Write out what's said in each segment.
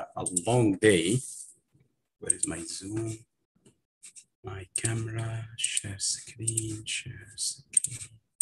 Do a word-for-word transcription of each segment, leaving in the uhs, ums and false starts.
a long day. Where is my Zoom? My camera, share screen, share screen.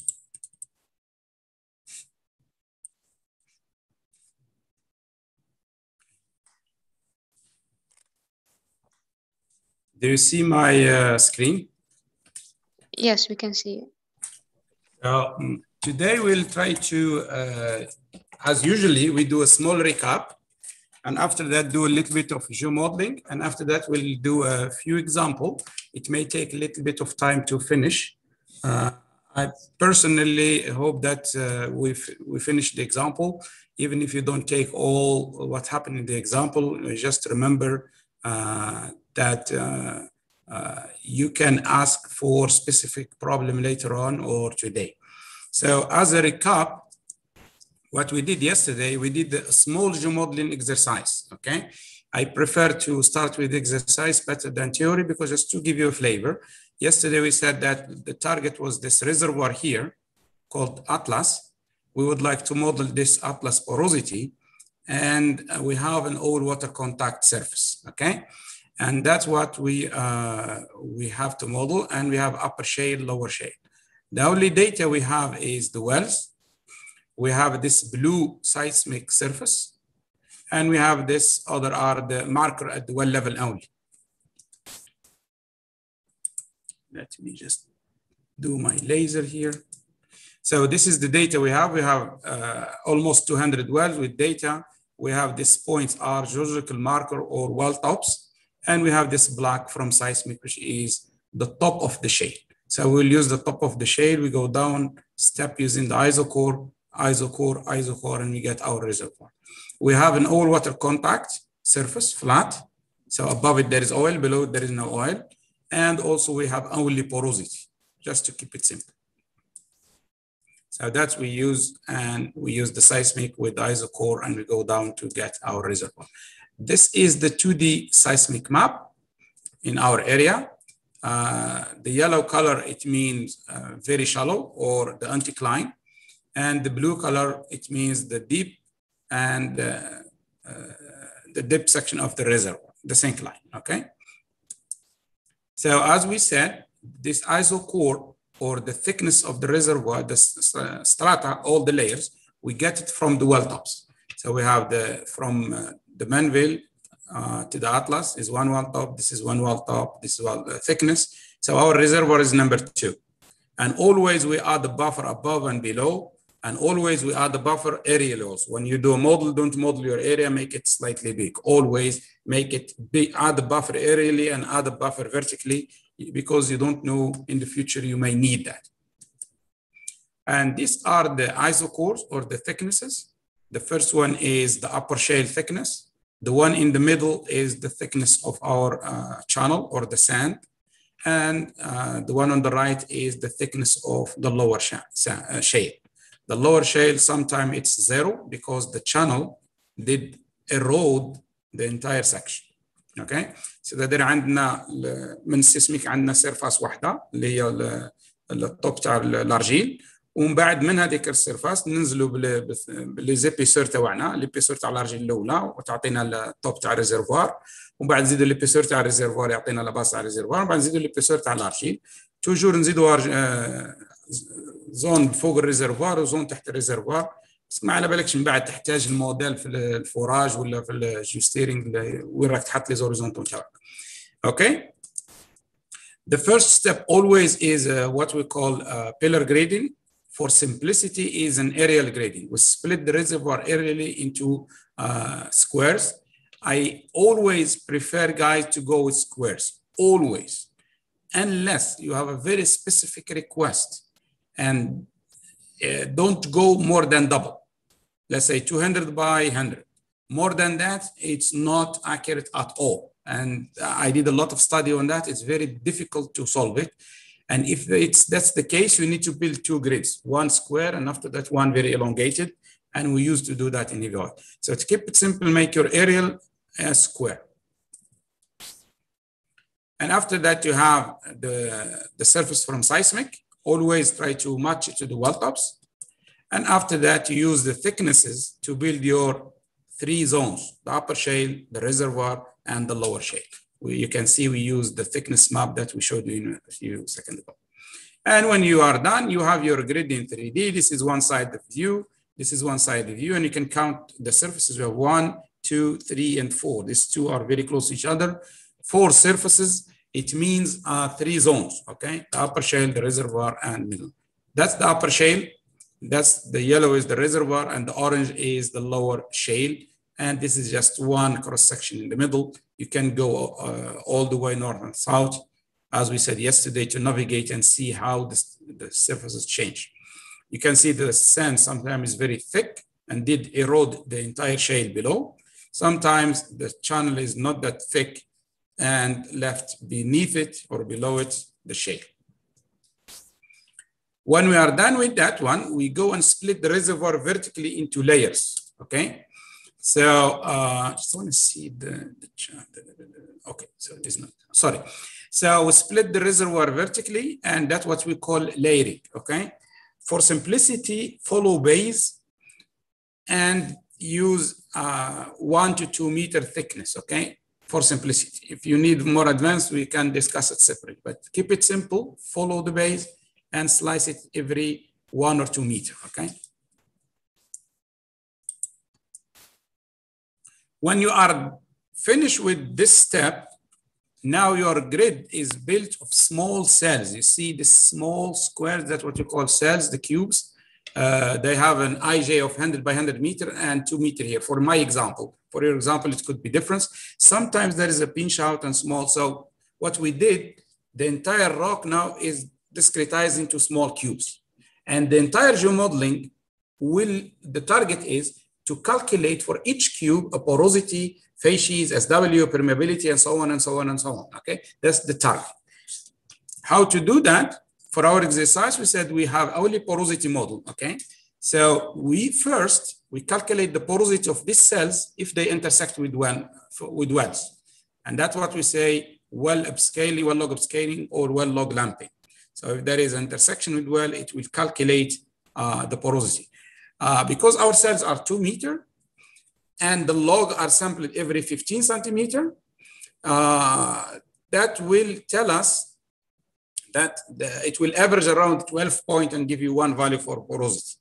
Do you see my uh, screen? Yes, we can see it. Uh, today we'll try to, uh, as usually, we do a small recap. And after that, do a little bit of geomodeling. And after that, we'll do a few examples. It may take a little bit of time to finish. Uh, I personally hope that uh, we we finish the example. Even if you don't take all what happened in the example, just remember uh, that uh, uh, you can ask for specific problem later on or today. So as a recap, what we did yesterday, we did a small geomodeling exercise, okay? I prefer to start with exercise better than theory because just to give you a flavor. Yesterday we said that the target was this reservoir here called Atlas. We would like to model this Atlas porosity, and we have an all water contact surface, okay? And that's what we, uh, we have to model, and we have upper shale, lower shale. The only data we have is the wells. We have this blue seismic surface, and we have this other are the marker at the well level only. Let me just do my laser here. So this is the data we have. We have uh, almost two hundred wells with data. We have this points are geological marker or well tops, and we have this black from seismic, which is the top of the shale. So we'll use the top of the shale. We go down step using the isocore, isocore, isocore, and we get our reservoir. We have an all water contact surface, flat. So above it, there is oil, below it, there is no oil. And also we have only porosity, just to keep it simple. So that's we use, and we use the seismic with the isocore, and we go down to get our reservoir. This is the two D seismic map in our area. Uh, the yellow color, it means uh, very shallow or the anticline. And the blue color, it means the deep and uh, uh, the depth section of the reservoir, the sink line, okay? So as we said, this isocore or the thickness of the reservoir, the strata, all the layers, we get it from the well tops. So we have the, from uh, the Manville uh, to the Atlas is one well top, this is one well top, this is well uh, thickness. So our reservoir is number two. And always we add the buffer above and below. And always we add the buffer aerially also. When you do a model, don't model your area, make it slightly big. Always make it big, add the buffer aerially and add the buffer vertically, because you don't know in the future you may need that. And these are the isocores or the thicknesses. The first one is the upper shale thickness. The one in the middle is the thickness of our uh, channel or the sand. And uh, the one on the right is the thickness of the lower sh uh, shale. The lower shale, sometimes it's zero because the channel did erode the entire section. Okay, so ده عندنا من السيسميك عندنا سيرفاس واحدة اللي هي التوب تاع الارجيل، ومن بعد من هذيك السيرفاس ننزلوا باللي زيبيسور تاعنا، ليبيسور تاع الارجيل الاولى وتعطينا التوب تاع الريزرفوار، ومن بعد نزيدوا ليبيسور تاع الريزرفوار يعطينا لا باس تاع الريزرفوار، ومن بعد نزيدوا ليبيسور تاع الارجيل. توجور نزيدوا زون فوق الريزرفوار وزون تحت الريزرفوار، بس ما على بالكش من بعد تحتاج الموديل في الفوراج ولا في الجيوستيرنج وين راك تحط لي زوريزونتال تاعك. Okay. The first step always is uh, what we call uh, pillar grading. For simplicity is an aerial grading. We split the reservoir aerially into uh, squares. I always prefer guys to go with squares, always, unless you have a very specific request and uh, don't go more than double. Let's say two hundred by one hundred. More than that, it's not accurate at all. And I did a lot of study on that. It's very difficult to solve it. And if it's that's the case, you need to build two grids, one square, and after that, one very elongated. And we used to do that in E V O. So to keep it simple, make your aerial a square. And after that, you have the, the surface from seismic. Always try to match it to the well tops. And after that, you use the thicknesses to build your three zones, the upper shale, the reservoir, and the lower shale. We, you can see we use the thickness map that we showed you a few seconds ago. And when you are done, you have your grid in three D. This is one side of view. This is one side of view, and you can count the surfaces. We have one, two, three, and four. These two are very close to each other. Four surfaces, it means uh, three zones, okay? The upper shale, the reservoir, and middle. That's the upper shale. That's the yellow is the reservoir, and the orange is the lower shale. And this is just one cross section in the middle. You can go uh, all the way north and south, as we said yesterday, to navigate and see how this, the surfaces change. You can see the sand sometimes is very thick and did erode the entire shale below. Sometimes the channel is not that thick and left beneath it or below it, the shale. When we are done with that one, we go and split the reservoir vertically into layers, okay? So I uh, just want to see the, the, the, the, the okay, so it is not, sorry. So we split the reservoir vertically, and that's what we call layering, okay? For simplicity, follow base and use uh, one to two meter thickness, okay? For simplicity. If you need more advanced, we can discuss it separate, but keep it simple, follow the base and slice it every one or two meter, okay? When you are finished with this step, now your grid is built of small cells. You see the small squares, that's what you call cells, the cubes. Uh, they have an I J of one hundred by one hundred meter and two meter here for my example. For your example, it could be different. Sometimes there is a pinch out and small. So what we did, the entire rock now is discretized into small cubes. And the entire geomodeling will, the target is to calculate for each cube a porosity, facies, S W, permeability, and so on and so on and so on, okay? That's the target. How to do that? For our exercise, we said we have only porosity model, okay? So we first, we calculate the porosity of these cells if they intersect with, well, with wells. And that's what we say well upscaling, well log upscaling, or well log lumping. So if there is an intersection with well, it will calculate uh, the porosity. Uh, because our cells are two meter and the log are sampled every fifteen centimeter, uh, that will tell us that the, it will average around twelve point and give you one value for porosity.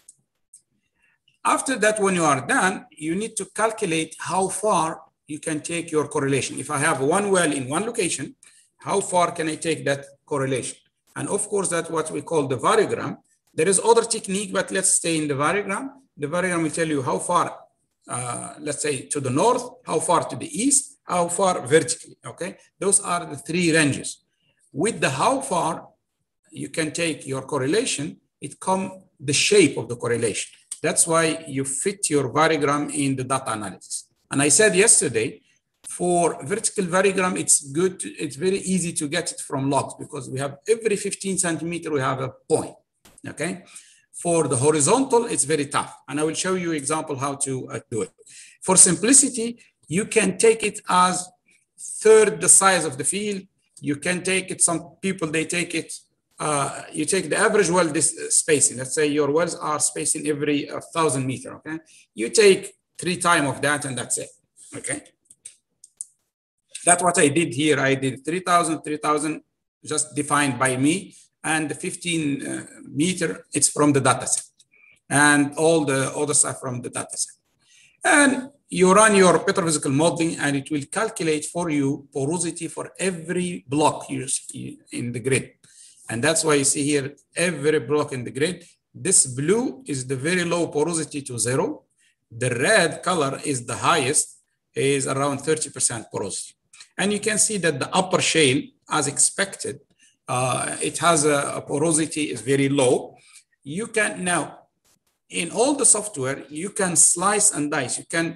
After that, when you are done, you need to calculate how far you can take your correlation. If I have one well in one location, how far can I take that correlation? And of course, that's what we call the variogram. There is other technique, but let's stay in the variogram. The variogram will tell you how far, uh, let's say to the north, how far to the east, how far vertically, okay? Those are the three ranges. With the how far you can take your correlation, it comes the shape of the correlation. That's why you fit your variogram in the data analysis. And I said yesterday, for vertical variogram, it's good, to, it's very easy to get it from logs because we have every fifteen centimeter, we have a point. Okay, for the horizontal, it's very tough. And I will show you example how to uh, do it. For simplicity, you can take it as third the size of the field. You can take it, some people, they take it, uh, you take the average well this uh, spacing. Let's say your wells are spacing every uh, thousand meter, okay? You take three times of that and that's it, okay? That's what I did here. I did three thousand, three thousand just defined by me. And the fifteen uh, meter, it's from the data set. And all the other stuff from the data set. And you run your petrophysical modeling and it will calculate for you porosity for every block you see in the grid. And that's why you see here, every block in the grid. This blue is the very low porosity to zero. The red color is the highest, is around thirty percent porosity. And you can see that the upper shale, as expected, Uh, it has a, a porosity is very low. You can now, in all the software, you can slice and dice. You can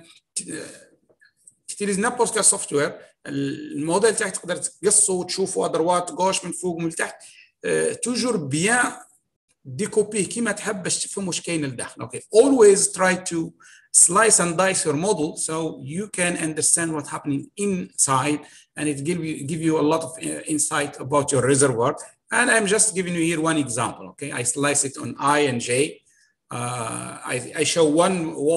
تشتري نبض كسوفتوير الموديل تاعك تقدر تقصه وتشوفه ادروات غوش من فوق ومن تحت توجور بيان ديكوبي كيما تحب باش تفهم واش كاين لداخل. Okay, always try to slice and dice your model so you can understand what's happening inside, and it give you give you a lot of uh, insight about your reservoir. And I'm just giving you here one example. Okay, I slice it on I and J. Uh, I, I show one wall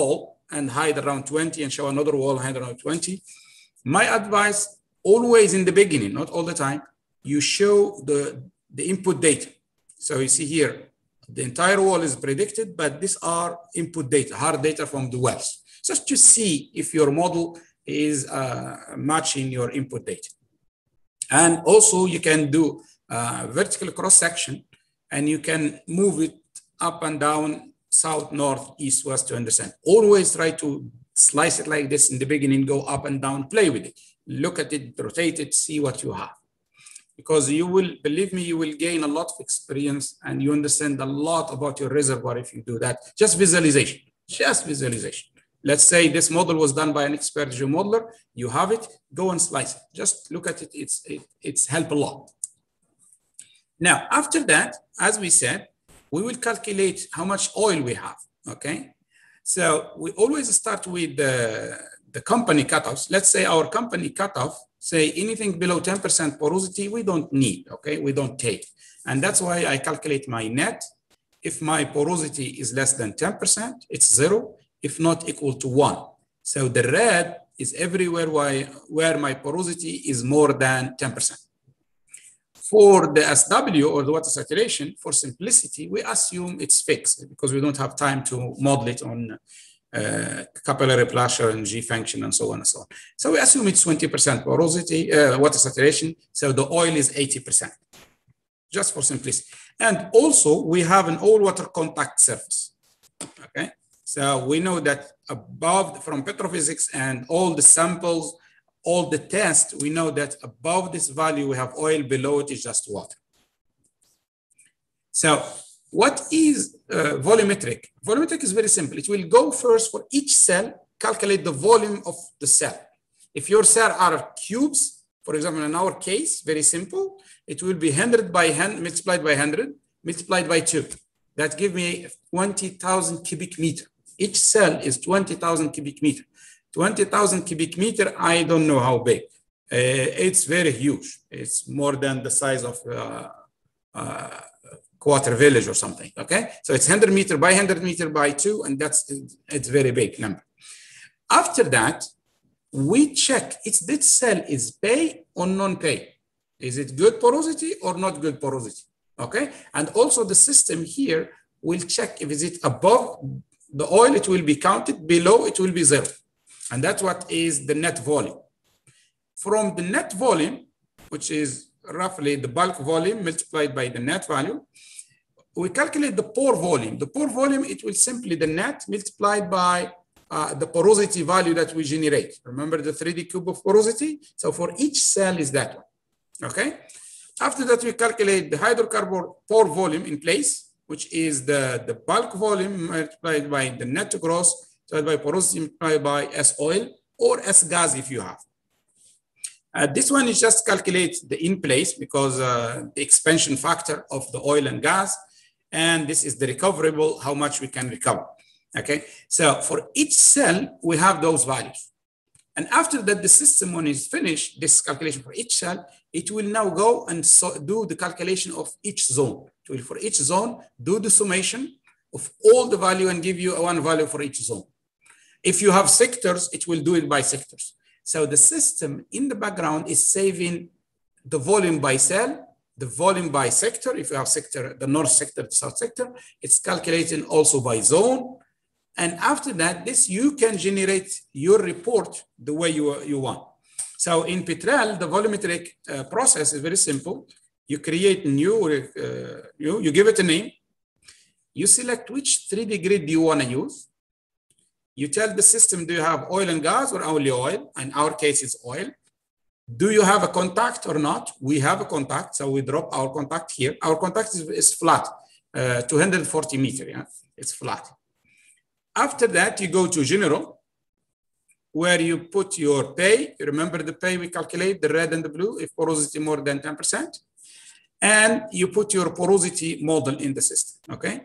and hide around twenty and show another wall, hide around twenty. My advice, always in the beginning, not all the time, you show the, the input data. So you see here, the entire wall is predicted, but these are input data, hard data from the wells, just to see if your model is uh, matching your input data. And also you can do uh, vertical cross section, and you can move it up and down, south, north, east, west to understand. Always try to slice it like this in the beginning, go up and down, play with it, look at it, rotate it, see what you have. Because you will, believe me, you will gain a lot of experience and you understand a lot about your reservoir if you do that. Just visualization, just visualization. Let's say this model was done by an expert geomodeler, you have it, go and slice it. Just look at it, it's, it, it's helped a lot. Now, after that, as we said, we will calculate how much oil we have, okay? So we always start with the, the company cutoffs. Let's say our company cutoff, say anything below ten percent porosity, we don't need, okay? We don't take. And that's why I calculate my net. If my porosity is less than ten percent, it's zero. If not equal to one. So the red is everywhere where, where my porosity is more than ten percent. For the S W, or the water saturation, for simplicity, we assume it's fixed because we don't have time to model it on uh, capillary pressure and G function and so on and so on. So we assume it's twenty percent porosity, uh, water saturation, so the oil is eighty percent, just for simplicity. And also, we have an all-water contact surface, okay? So we know that above, from petrophysics and all the samples, all the tests, we know that above this value, we have oil, below it is just water. So what is uh, volumetric? Volumetric is very simple. It will go first for each cell, calculate the volume of the cell. If your cell are cubes, for example, in our case, very simple, it will be one hundred by one hundred, multiplied by one hundred, multiplied by two. That gives me twenty thousand cubic meter. Each cell is twenty thousand cubic meter. twenty thousand cubic meter, I don't know how big. Uh, it's very huge. It's more than the size of uh, uh, quarter village or something, okay? So it's one hundred meter by one hundred meter by two, and that's, it's very big number. After that, we check if this cell is pay or non-pay. Is it good porosity or not good porosity, okay? And also the system here will check if is it above the oil, it will be counted, below it will be zero. And that's what is the net volume. From the net volume, which is roughly the bulk volume multiplied by the net value, we calculate the pore volume. The pore volume, it will simply the net multiplied by uh, the porosity value that we generate. Remember the three D cube of porosity? So for each cell is that one, okay? After that, we calculate the hydrocarbon pore volume in place, which is the, the bulk volume multiplied by the net gross, divided by porosity multiplied by S oil or S gas if you have. Uh, this one is just calculate the in place because uh, the expansion factor of the oil and gas, and this is the recoverable, how much we can recover, okay? So for each cell, we have those values. And after that, the system, when it's finished, this calculation for each cell, it will now go and so do the calculation of each zone. It will, for each zone, do the summation of all the value and give you one value for each zone. If you have sectors, it will do it by sectors. So the system in the background is saving the volume by cell, the volume by sector. If you have sector, the north sector, the south sector, it's calculating also by zone. And after that, this you can generate your report the way you, you want. So in Petrel, the volumetric uh, process is very simple. You create new, uh, you, you give it a name. You select which three D grid do you want to use. You tell the system, do you have oil and gas or only oil? In our case, it's oil. Do you have a contact or not? We have a contact, so we drop our contact here. Our contact is, is flat, uh, two hundred forty meter, yeah? It's flat. After that, you go to general, where you put your pay. You remember the pay we calculate, the red and the blue, if porosity more than ten percent. And you put your porosity model in the system, okay?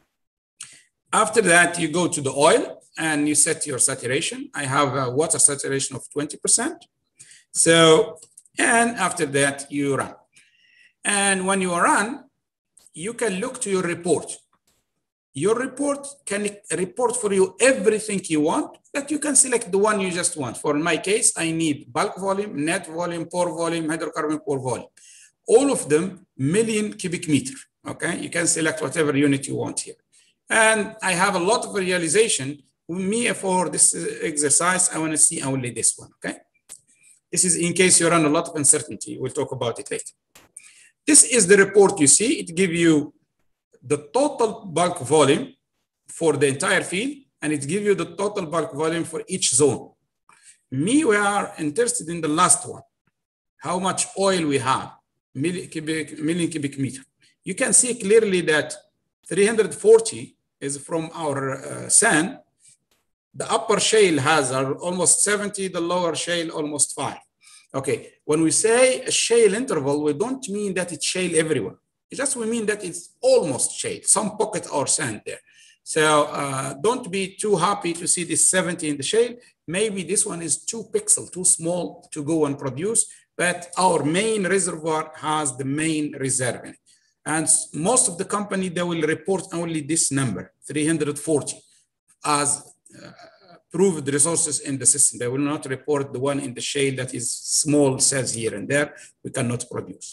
After that, you go to the oil and you set your saturation. I have a water saturation of twenty percent. So, and after that, you run. And when you run, you can look to your report. your report can report for you everything you want, but you can select the one you just want. For my case, I need bulk volume, net volume, pore volume, hydrocarbon pore volume. All of them million cubic meter, okay? You can select whatever unit you want here. And I have a lot of realization. Me, for this exercise, I want to see only this one, okay? This is in case you run a lot of uncertainty. We'll talk about it later. This is the report you see. It gives you the total bulk volume for the entire field, and it gives you the total bulk volume for each zone. Me, we are interested in the last one, how much oil we have, million cubic, million cubic meter. You can see clearly that three hundred forty is from our uh, sand. The upper shale has almost seventy, the lower shale almost five. Okay, when we say a shale interval, we don't mean that it's shale everywhere. It just we mean that it's almost shale, some pocket or sand there. So uh, don't be too happy to see this seventy in the shale. Maybe this one is too pixel, too small to go and produce, but our main reservoir has the main reserve in it. And most of the company, they will report only this number, three hundred forty, as uh, proved resources in the system. They will not report the one in the shale that is small cells here and there, we cannot produce.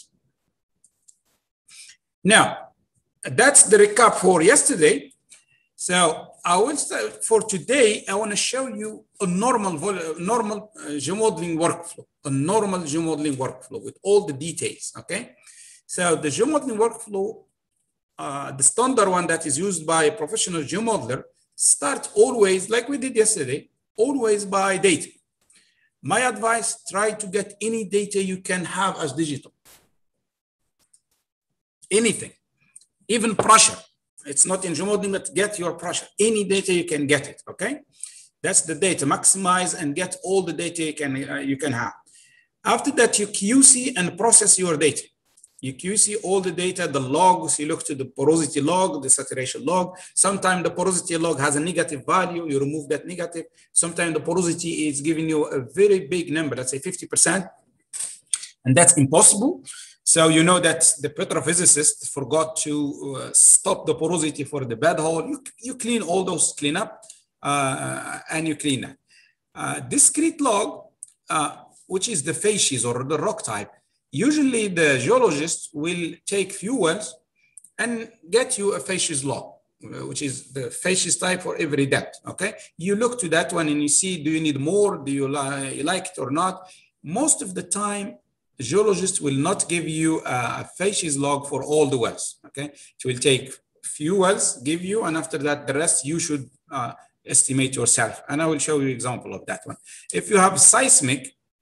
Now, that's the recap for yesterday. So I will start for today. I want to show you a normal, normal uh, geomodeling workflow, a normal geomodeling workflow with all the details, okay? So the geomodeling workflow, uh, the standard one that is used by a professional geomodeler, start always, like we did yesterday, always by data. My advice, try to get any data you can have as digital. Anything, even pressure. It's not in geomodeling, but get your pressure. Any data you can get it, okay? That's the data, maximize and get all the data you can, uh, you can have. After that, you Q C and process your data. You Q C all the data, the logs, you look to the porosity log, the saturation log. Sometimes the porosity log has a negative value, you remove that negative. Sometimes the porosity is giving you a very big number, let's say fifty percent, and that's impossible. So you know that the petrophysicist forgot to uh, stop the porosity for the bed hole. You, you clean all those cleanup uh, and you clean that. Uh, discrete log, uh, which is the facies or the rock type, usually the geologist will take few wells and get you a facies log, which is the facies type for every depth, okay? You look to that one and you see, do you need more? Do you li like it or not? Most of the time, the geologist will not give you a facies log for all the wells, okay? It will take few wells, give you, and after that, the rest you should uh, estimate yourself. And I will show you an example of that one. If you have seismic,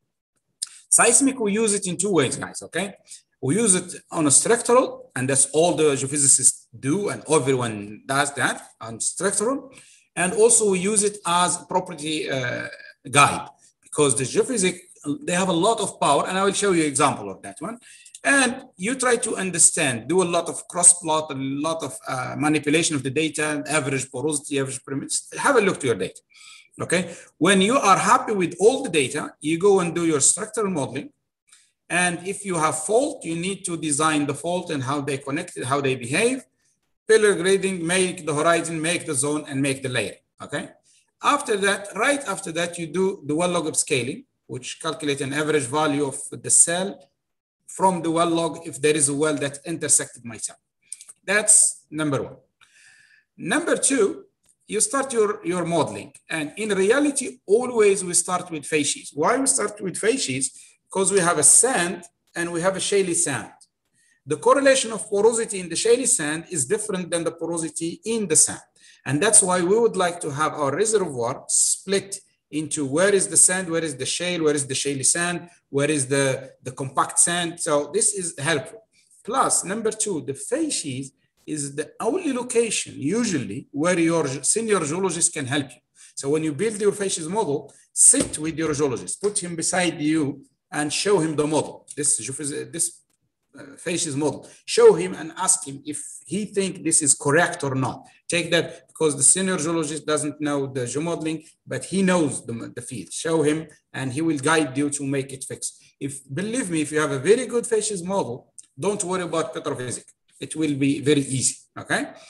seismic, we use it in two ways, guys, okay? We use it on a structural, and that's all the geophysicists do, and everyone does that on structural. And also we use it as property uh, guide, because the geophysics, they have a lot of power, and I will show you an example of that one. And you try to understand, do a lot of cross plot, a lot of uh, manipulation of the data, average porosity, average perimeter. Have a look to your data, okay? When you are happy with all the data, you go and do your structural modeling. And if you have fault, you need to design the fault and how they connect, how they behave. Pillar grading, make the horizon, make the zone, and make the layer, okay? After that, right after that, you do the well log upscaling, which calculate an average value of the cell from the well log if there is a well that intersected my cell. That's number one. Number two, you start your, your modeling. And in reality, always we start with facies. Why we start with facies? Because we have a sand and we have a shaly sand. The correlation of porosity in the shaly sand is different than the porosity in the sand. And that's why we would like to have our reservoir split into where is the sand, where is the shale, where is the shaly sand, where is the, the compact sand. So this is helpful. Plus, number two, the facies is the only location usually where your senior geologist can help you. So when you build your facies model, sit with your geologist, put him beside you and show him the model, this, this uh, facies model. Show him and ask him if he think this is correct or not. Take that, because the senior geologist doesn't know the geomodeling, but he knows the, the field. Show him and he will guide you to make it fix. If, believe me, if you have a very good facies model, don't worry about petrophysics. It will be very easy, okay?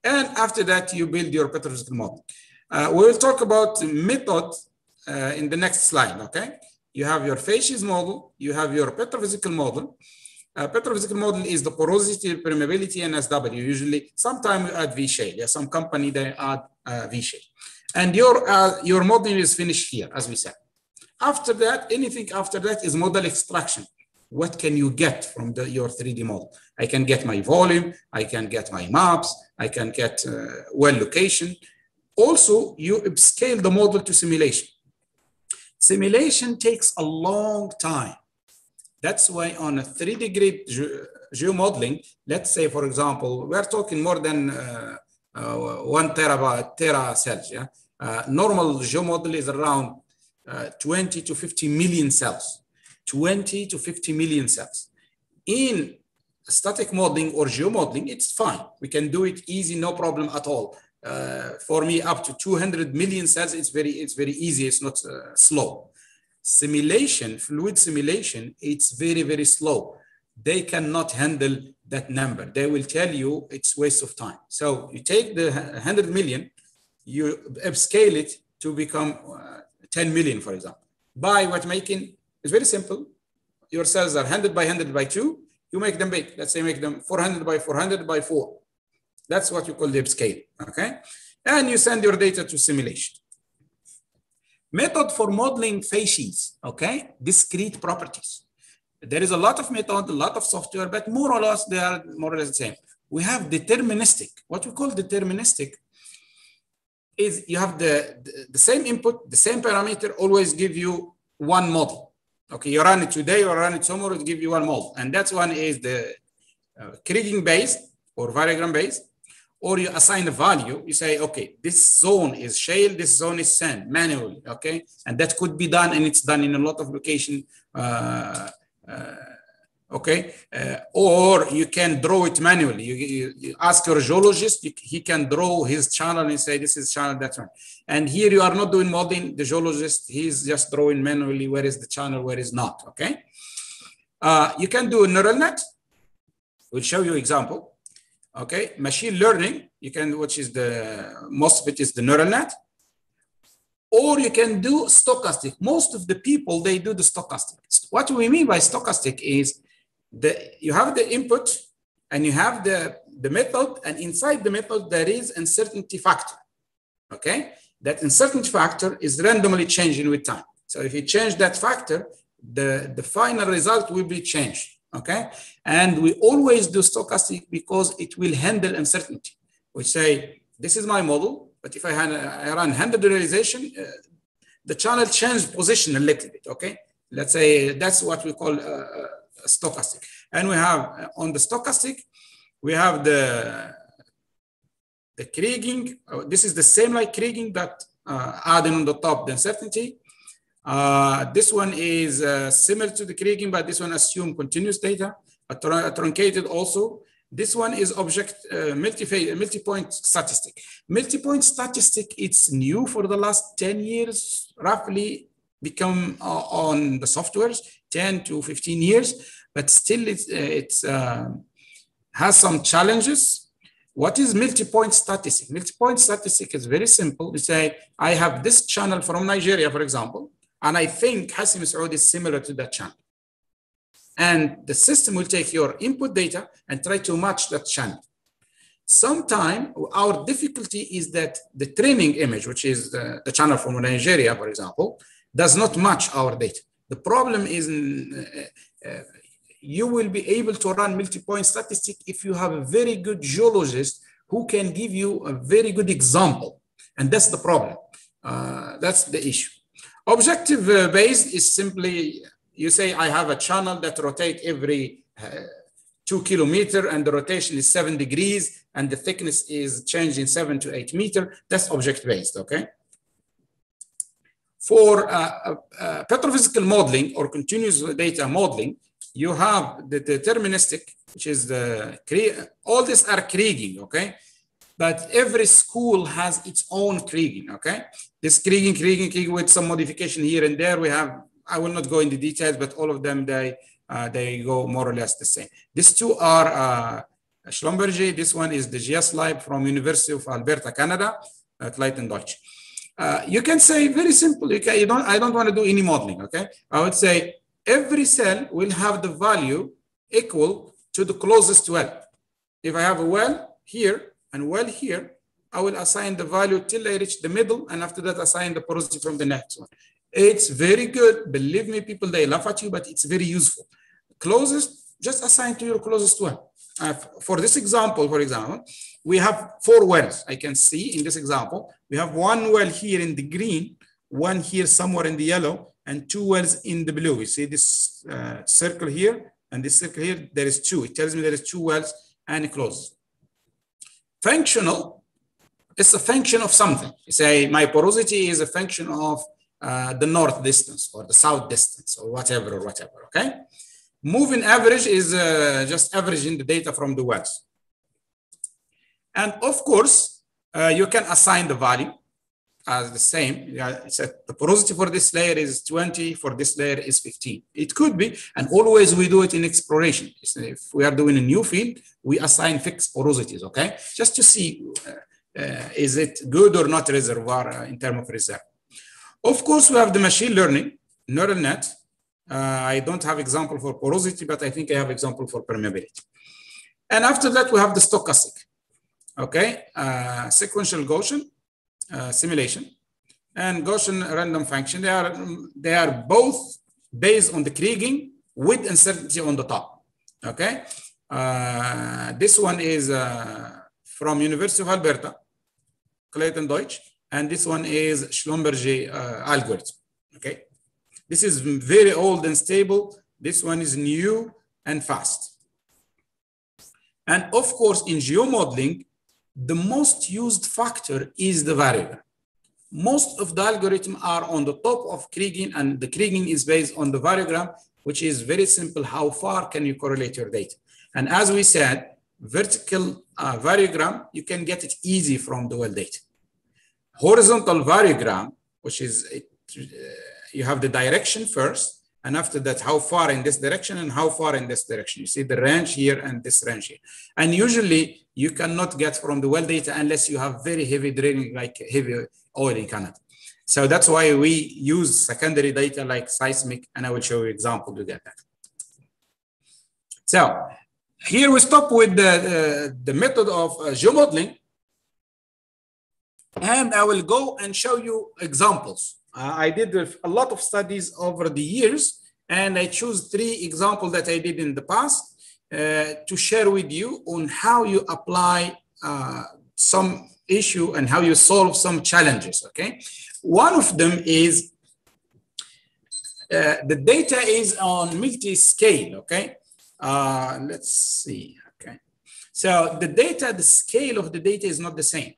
And after that, you build your petrophysical model. Uh, we will talk about method uh, in the next slide, okay? You have your facies model, you have your petrophysical model. Uh, petrophysical model is the porosity, permeability, and S W. Usually, sometimes we add V-shale. Yeah, some company, they add uh, V-shale. And your, uh, your model is finished here, as we said. After that, anything after that is model extraction. What can you get from the, your three D model? I can get my volume, I can get my maps, I can get uh, well location. Also, you upscale the model to simulation. Simulation takes a long time. That's why on a three D grid ge geomodeling, let's say, for example, we're talking more than uh, uh, one terabyte, tera cells. Yeah, uh, normal geomodel is around uh, twenty to fifty million cells. twenty to fifty million cells. In static modeling or geomodeling, it's fine. We can do it easy, no problem at all. Uh, for me, up to two hundred million cells, it's very, it's very easy. It's not uh, slow. Simulation, fluid simulation, it's very, very slow. They cannot handle that number. They will tell you it's waste of time. So you take the one hundred million, you upscale it to become uh, ten million, for example. By what making? It's very simple. Your cells are one hundred by one hundred by two. You make them big. Let's say make them four hundred by four hundred by four. That's what you call the upscale, okay? And you send your data to simulation. Method for modeling facies, okay? Discrete properties. There is a lot of method, a lot of software, but more or less they are more or less the same. We have deterministic. What we call deterministic is you have the, the, the same input, the same parameter, always give you one model. Okay, you run it today or run it tomorrow, it give you one model. And that one is the uh, Kriging based or variogram based, or you assign a value. You say, okay, this zone is shale, this zone is sand, manually, okay? And that could be done, and it's done in a lot of location, uh, uh, okay? Uh, or you can draw it manually. You, you, you ask your geologist, you, he can draw his channel and say, this is channel, that's one. And here you are not doing modeling, the geologist, he's just drawing manually where is the channel, where is not, okay? Uh, you can do a neural net. We'll show you example. Okay, machine learning, you can, which is the, most of it is the neural net, or you can do stochastic. Most of the people, they do the stochastic. What we mean by stochastic is the, you have the input and you have the, the method, and inside the method, there is uncertainty factor, okay? That uncertainty factor is randomly changing with time. So if you change that factor, the, the final result will be changed. Okay, and we always do stochastic because it will handle uncertainty. We say, this is my model, but if I, had, I run handle realization, uh, the channel changes position a little bit, okay? Let's say that's what we call uh, stochastic. And we have, uh, on the stochastic, we have the, the Kriging. Uh, this is the same like Kriging, but uh, adding on the top the uncertainty. Uh, this one is uh, similar to the Kriging, but this one assumes continuous data, a tr truncated also. This one is object uh, multi-phase, multi-point statistic. Multi-point statistic, it's new for the last ten years, roughly become uh, on the softwares, ten to fifteen years, but still it's, uh, it's uh, has some challenges. What is multi-point statistic? Multi-point statistic is very simple. We say, I have this channel from Nigeria, for example, and I think Hassim Saud is similar to that channel. And the system will take your input data and try to match that channel. Sometimes our difficulty is that the training image, which is the, the channel from Nigeria, for example, does not match our data. The problem is uh, uh, you will be able to run multi-point statistic if you have a very good geologist who can give you a very good example. And that's the problem. Uh, that's the issue. Objective uh, based is simply, you say, I have a channel that rotates every uh, two kilometer and the rotation is seven degrees and the thickness is changing seven to eight meter. That's object based, okay? For uh, uh, uh, petrophysical modeling or continuous data modeling, you have the deterministic, which is the, all these are Kriging, okay? But every school has its own Kriging, okay? This Kriging, Kriging, Kriging with some modification here and there. We have, I will not go into details, but all of them, they, uh, they go more or less the same. These two are uh, Schlumberger. This one is the GeoSLIBE from University of Alberta, Canada, uh, Clayton Deutsch. Uh, you can say very simple. You, can, you don't. I don't want to do any modeling. Okay. I would say every cell will have the value equal to the closest well. If I have a well here and well here, I will assign the value till I reach the middle, and after that, assign the porosity from the next one. It's very good. Believe me, people, they laugh at you, but it's very useful. Closest, just assign to your closest well. Uh, for this example, for example, we have four wells. I can see in this example, we have one well here in the green, one here somewhere in the yellow, and two wells in the blue. You see this uh, circle here and this circle here, there is two. It tells me there is two wells and closed. Functional, it's a function of something. You say my porosity is a function of uh, the north distance or the south distance or whatever or whatever, okay? Moving average is uh, just averaging the data from the wells. And of course, uh, you can assign the value as the same. Yeah, so the porosity for this layer is twenty, for this layer is fifteen. It could be, and always we do it in exploration. If we are doing a new field, we assign fixed porosities, okay? Just to see, uh, uh, is it good or not reservoir uh, in terms of reserve. Of course, we have the machine learning, neural net. Uh, I don't have example for porosity, but I think I have example for permeability. And after that, we have the stochastic, okay? Uh, sequential Gaussian uh, simulation and Gaussian random function. They are, they are both based on the Kriging with uncertainty on the top, okay? Uh, this one is uh, from University of Alberta, Clayton Deutsch, and this one is Schlumberger uh, algorithm, okay? This is very old and stable. This one is new and fast. And of course, in geomodeling, the most used factor is the variogram. Most of the algorithms are on the top of Kriging, and the Kriging is based on the variogram, which is very simple. How far can you correlate your data? And as we said, vertical uh, variogram, you can get it easy from the well data. Horizontal variogram, which is, it, uh, you have the direction first, and after that, how far in this direction and how far in this direction. You see the range here and this range here. And usually you cannot get from the well data unless you have very heavy draining, like heavy oil in Canada. So that's why we use secondary data like seismic, and I will show you an example to get that. So here we stop with the, uh, the method of uh, geomodeling, and I will go and show you examples. Uh, I did a lot of studies over the years, and I choose three examples that I did in the past uh, to share with you on how you apply uh, some issue and how you solve some challenges, okay? One of them is uh, the data is on multi-scale, okay? Uh, let's see, okay? So the data, the scale of the data is not the same.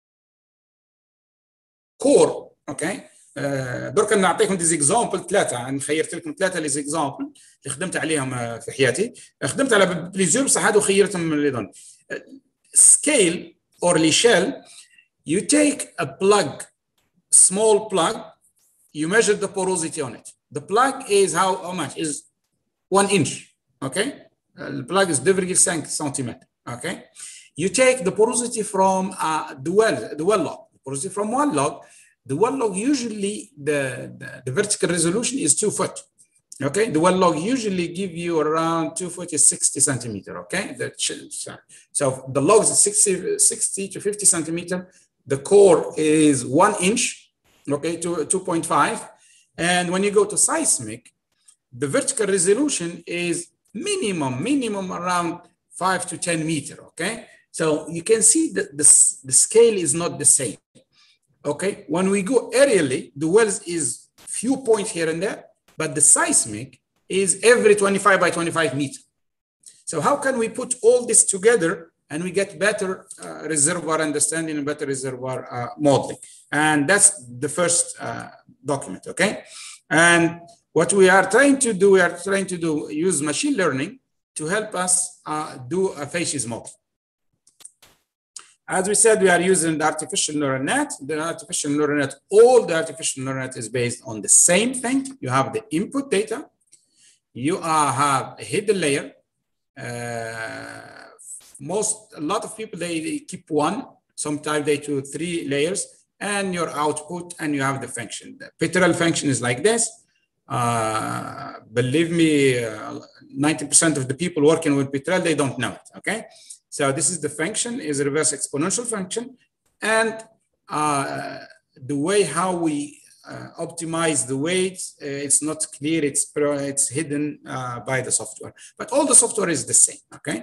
Core, okay? درك نعطيكم ديز اكزامبل ثلاثه، انا خيرت لكم ثلاثه ليز اكزامبل اللي خدمت عليهم في حياتي. خدمت على بليزيور بصح هادو خيرتهم اللي ظن. Scale or l'échelle, you take a plug, small plug, you measure the porosity on it. The plug is how, how much? Is one inch, okay? The plug is two point five centimeters, okay? You take the porosity from uh, the well, the well log. The porosity from one log. The well log usually, the, the, the vertical resolution is two foot, okay? The well log usually give you around two foot is sixty centimeter, okay? The, so the log is sixty, sixty to fifty centimeter. The core is one inch, okay, to two point five. And when you go to seismic, the vertical resolution is minimum, minimum around five to ten meter, okay? So you can see that the, the scale is not the same. Okay, when we go aerially, the wells is few points here and there, but the seismic is every twenty-five by twenty-five meters. So how can we put all this together and we get better uh, reservoir understanding and better reservoir uh, modeling? And that's the first uh, document, okay? And what we are trying to do, we are trying to do, use machine learning to help us uh, do a facies model. As we said, we are using the artificial neural net. The artificial neural net, all the artificial neural net is based on the same thing. You have the input data. You are, have a hidden layer uh, most, a lot of people, they, they keep one, sometimes they do three layers, and your output, and you have the function. The Petrel function is like this. Uh, believe me, uh, ninety percent of the people working with Petrel, they don't know it, okay? So this is the function, is a reverse exponential function. And uh, the way how we uh, optimize the weights, uh, it's not clear, it's, it's hidden uh, by the software. But all the software is the same, okay?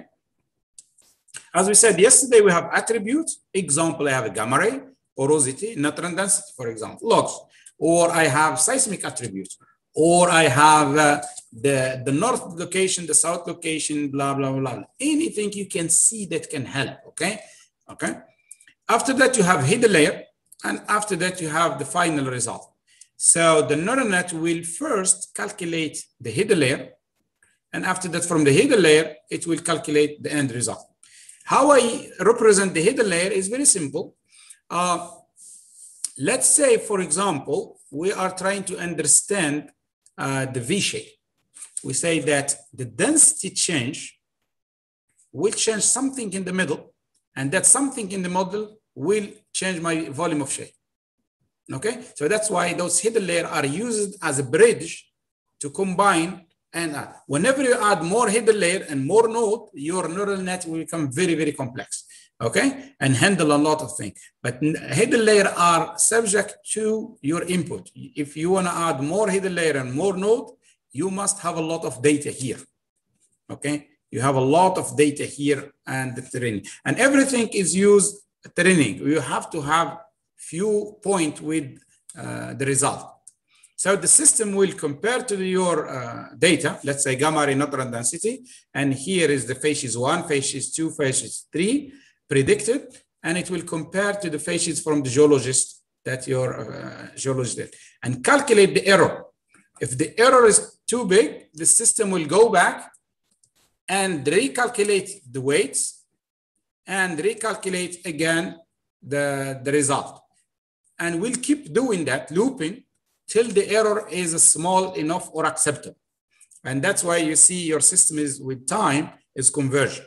As we said yesterday, we have attributes. Example, I have a gamma ray, porosity, neutron density, for example, logs. Or I have seismic attributes. Or I have uh, the, the north location, the south location, blah, blah, blah. Anything you can see that can help, okay? Okay. After that, you have hidden layer. And after that, you have the final result. So the neural net will first calculate the hidden layer. And after that, from the hidden layer, it will calculate the end result. How I represent the hidden layer is very simple. Uh, let's say, for example, we are trying to understand uh, the V shape. We say that the density change will change something in the middle, and that something in the middle will change my volume of shape. Okay, so that's why those hidden layers are used as a bridge to combine. And uh, whenever you add more hidden layer and more node, your neural net will become very, very complex, okay? And handle a lot of things. But hidden layer are subject to your input. If you wanna add more hidden layer and more node, you must have a lot of data here, okay? You have a lot of data here and the training. And everything is used training. You have to have few point with uh, the result. So the system will compare to your uh, data, let's say gamma ray neutron density, and here is the phases one, phases two, phases three predicted, and it will compare to the phases from the geologist that your uh, geologist did, and calculate the error. If the error is too big, the system will go back and recalculate the weights and recalculate again the, the result. And we'll keep doing that, looping, till the error is small enough or acceptable. And that's why you see your system is, with time, is conversion.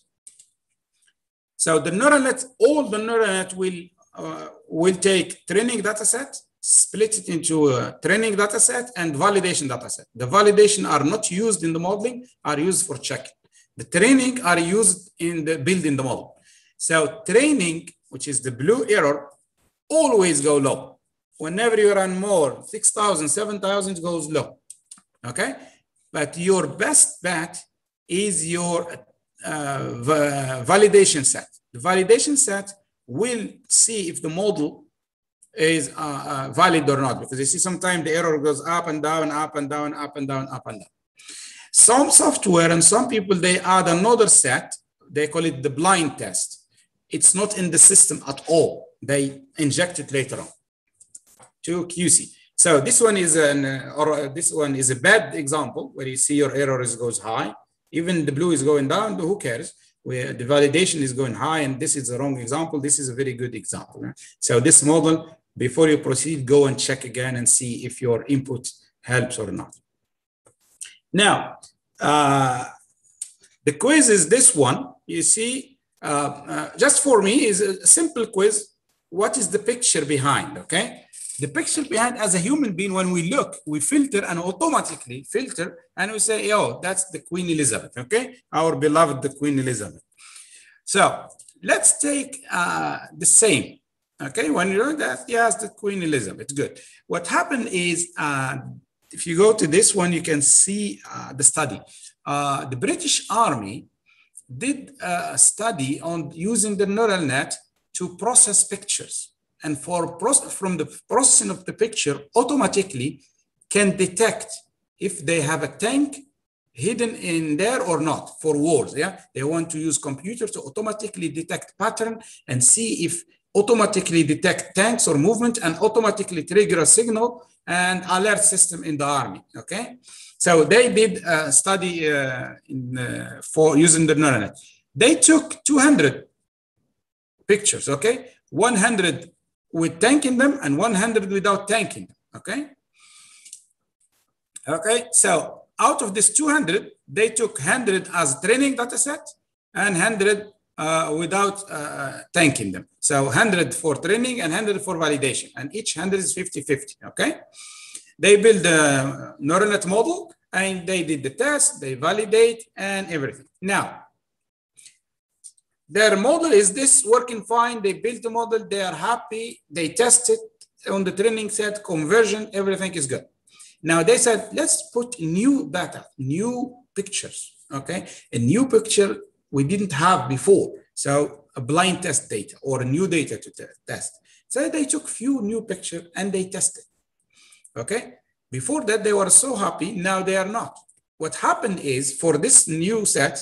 So the neural net, all the neural net will, uh, will take training data set, split it into a training data set and validation data set. The validation are not used in the modeling, are used for checking. The training are used in the building the model. So training, which is the blue error, always go low. Whenever you run more, six thousand, seven thousand goes low, okay? But your best bet is your uh, validation set. The validation set will see if the model is uh, uh, valid or not, because you see sometimes the error goes up and down, up and down, up and down, up and down. Some software and some people, they add another set, they call it the blind test. It's not in the system at all. They inject it later on to Q C. So this one is an, uh, or uh, this one is a bad example where you see your error is goes high. Even the blue is going down, who cares? Where the validation is going high, and this is the wrong example. This is a very good example. Right? So this model, before you proceed, go and check again and see if your input helps or not. Now, uh, the quiz is this one. You see, uh, uh, just for me is a simple quiz. What is the picture behind, okay? The picture behind, as a human being, when we look, we filter and automatically filter and we say, oh, that's the Queen Elizabeth, okay? Our beloved, the Queen Elizabeth. So let's take uh, the same, okay? When you look at that, yes, the Queen Elizabeth, good. What happened is, uh, if you go to this one, you can see uh, the study. Uh, the British Army did a study on using the neural net to process pictures. And for from the processing of the picture, automatically can detect if they have a tank hidden in there or not for wars. Yeah, they want to use computer to automatically detect pattern and see if automatically detect tanks or movement and automatically trigger a signal and alert system in the army. Okay, so they did a study uh, in, uh, for using the neural net. They took two hundred pictures. Okay, one hundred with tank in them and one hundred without tank in them, okay? Okay, so out of this two hundred, they took one hundred as training data set and one hundred uh, without uh, tanking them. So one hundred for training and one hundred for validation, and each one hundred is fifty fifty, okay? They build a neural net model and they did the test, they validate and everything. Now, their model is this working fine. They built the model, they are happy, they test it on the training set, conversion, everything is good. Now they said, let's put new data, new pictures, okay? A new picture we didn't have before. So a blind test data or a new data to test. So they took few new pictures and they tested. Okay, before that they were so happy, now they are not. What happened is for this new set,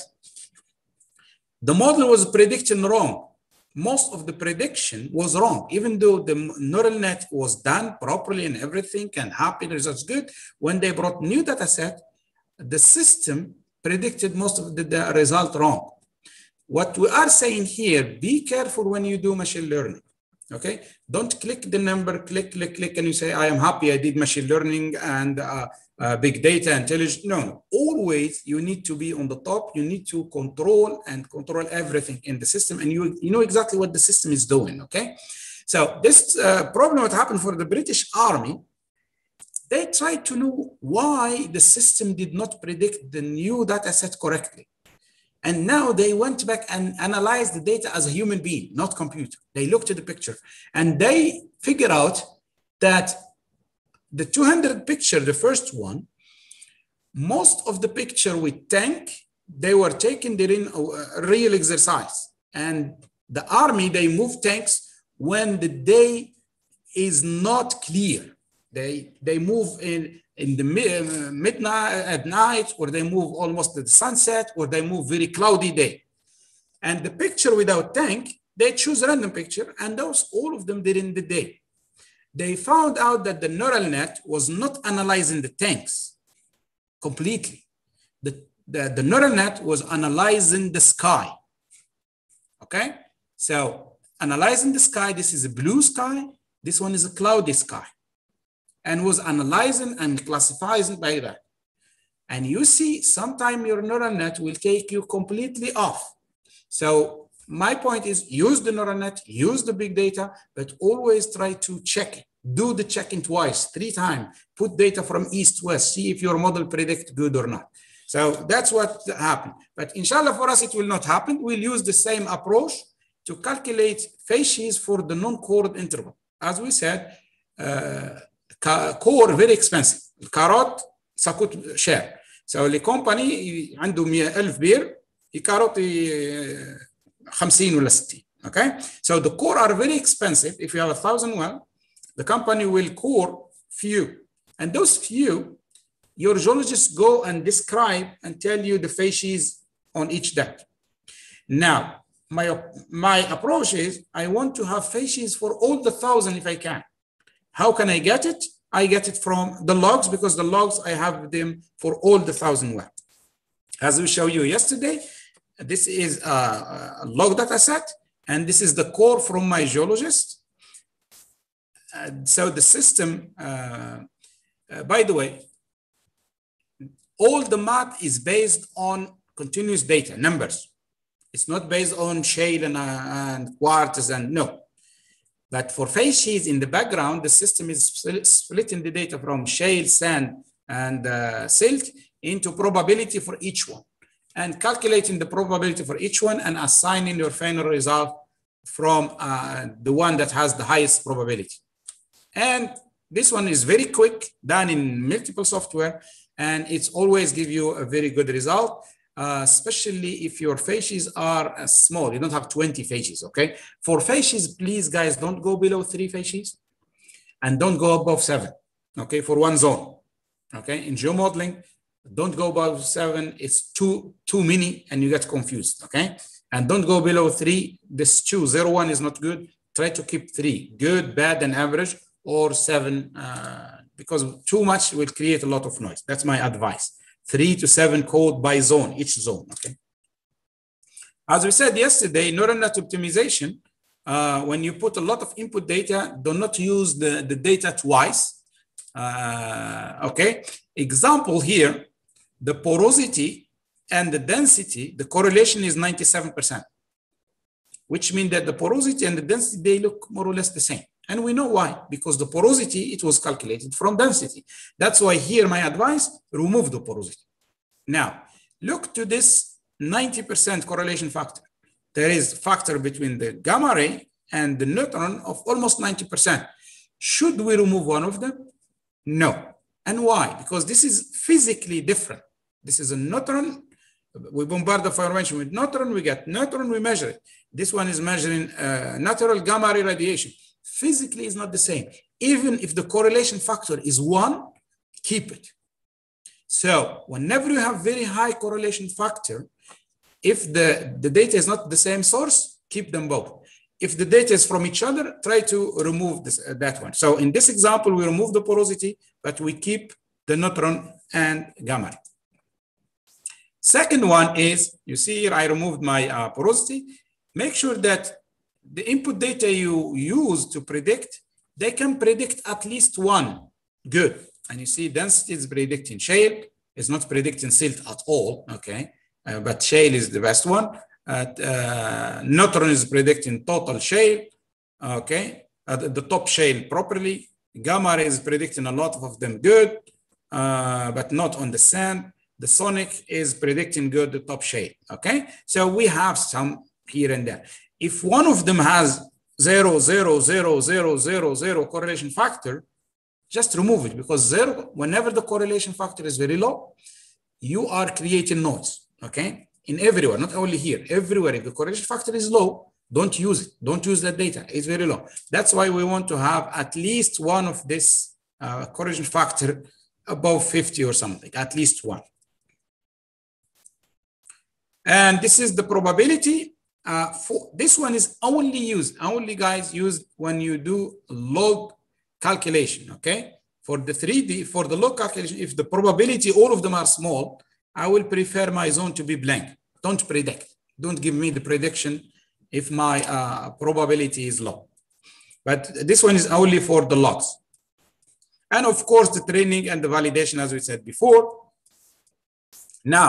the model was predicting wrong. Most of the prediction was wrong, even though the neural net was done properly and everything and happy, the results good. When they brought new data set, the system predicted most of the, the result wrong. What we are saying here, be careful when you do machine learning. Okay, don't click the number, click, click, click, and you say, I am happy I did machine learning and uh, uh, big data intelligence. No, no, always you need to be on the top. You need to control and control everything in the system, and you, you know exactly what the system is doing, okay? So this uh, problem that happened for the British Army, they tried to know why the system did not predict the new data set correctly. And now they went back and analyzed the data as a human being, not computer. They looked at the picture and they figured out that the two hundred picture, the first one, most of the picture with tank, they were taken during a real exercise. And the army, they move tanks when the day is not clear. They, they move in in the midnight at night, or they move almost at the sunset, or they move very cloudy day. And the picture without tank, they choose a random picture, and those, all of them did in the day. They found out that the neural net was not analyzing the tanks completely. The, the, the neural net was analyzing the sky, okay? So analyzing the sky, this is a blue sky, this one is a cloudy sky, and was analyzing and classifying by that. And you see, sometime your neural net will take you completely off. So my point is, use the neural net, use the big data, but always try to check it. Do the checking twice, three times, put data from east, west, see if your model predicts good or not. So that's what happened. But inshallah for us, it will not happen. We'll use the same approach to calculate facies for the non-cored interval. As we said, uh, core very expensive. الكارات ça coûte cher. So the company عنده مئة ألف بير الكارات خمسين ولا ستين. Okay. So the core are very expensive. If you have a thousand well, the company will core few, and those few, your geologists go and describe and tell you the facies on each depth. Now, my my approach is I want to have facies for all the thousand if I can. How can I get it? I get it from the logs, because the logs, I have them for all the thousand well. As we showed you yesterday, this is a, a log data set, and this is the core from my geologist. Uh, so the system, uh, uh, by the way, all the math is based on continuous data, numbers. It's not based on shale and, uh, and quartz and no. But for facies in the background, the system is splitting the data from shale, sand, and uh, silt into probability for each one, and calculating the probability for each one and assigning your final result from uh, the one that has the highest probability. And this one is very quick, done in multiple software, and it's always give you a very good result. Uh, especially if your facies are uh, small, you don't have twenty facies, okay? For facies, please guys, don't go below three facies and don't go above seven, okay? For one zone, okay? In geomodeling, don't go above seven, it's too, too many and you get confused, okay? And don't go below three, this two, zero, one is not good. Try to keep three, good, bad, and average, or seven, uh, because too much will create a lot of noise. That's my advice. Three to seven code by zone, each zone, okay? As we said yesterday, neural net optimization, uh, when you put a lot of input data, do not use the, the data twice, uh, okay? Example here, the porosity and the density, the correlation is ninety-seven percent. which means that the porosity and the density, they look more or less the same. And we know why, because the porosity, it was calculated from density. That's why here my advice, remove the porosity. Now, look to this ninety percent correlation factor. There is factor between the gamma ray and the neutron of almost ninety percent. Should we remove one of them? No. And why? Because this is physically different. This is a neutron. We bombard the formation with neutron, we get neutron, we measure it. This one is measuring uh, natural gamma ray radiation. Physically is not the same. Even if the correlation factor is one, keep it. So whenever you have very high correlation factor, if the, the data is not the same source, keep them both. If the data is from each other, try to remove this, uh, that one. So in this example, we remove the porosity, but we keep the neutron and gamma ray. Second one is, you see here, I removed my uh, porosity. Make sure that the input data you use to predict, they can predict at least one. Good. And you see density is predicting shale, is not predicting silt at all, okay? Uh, but shale is the best one. Uh, uh, neutron is predicting total shale, okay? Uh, the, the top shale properly. Gamma ray is predicting a lot of them good, uh, but not on the sand. The sonic is predicting good, the top shale, okay? So we have some here and there. If one of them has zero, zero, zero, zero, zero, zero correlation factor, just remove it, because zero, whenever the correlation factor is very low, you are creating noise, okay? In everywhere, not only here, everywhere. If the correlation factor is low, don't use it. Don't use that data. It's very low. That's why we want to have at least one of this uh, correlation factor above fifty or something, at least one. And this is the probability. Uh, for this one is only used, only guys used when you do log calculation, okay? For the three D, for the log calculation, if the probability, all of them are small, I will prefer my zone to be blank. Don't predict. Don't give me the prediction if my uh, probability is low. But this one is only for the logs. And of course, the training and the validation, as we said before. Now,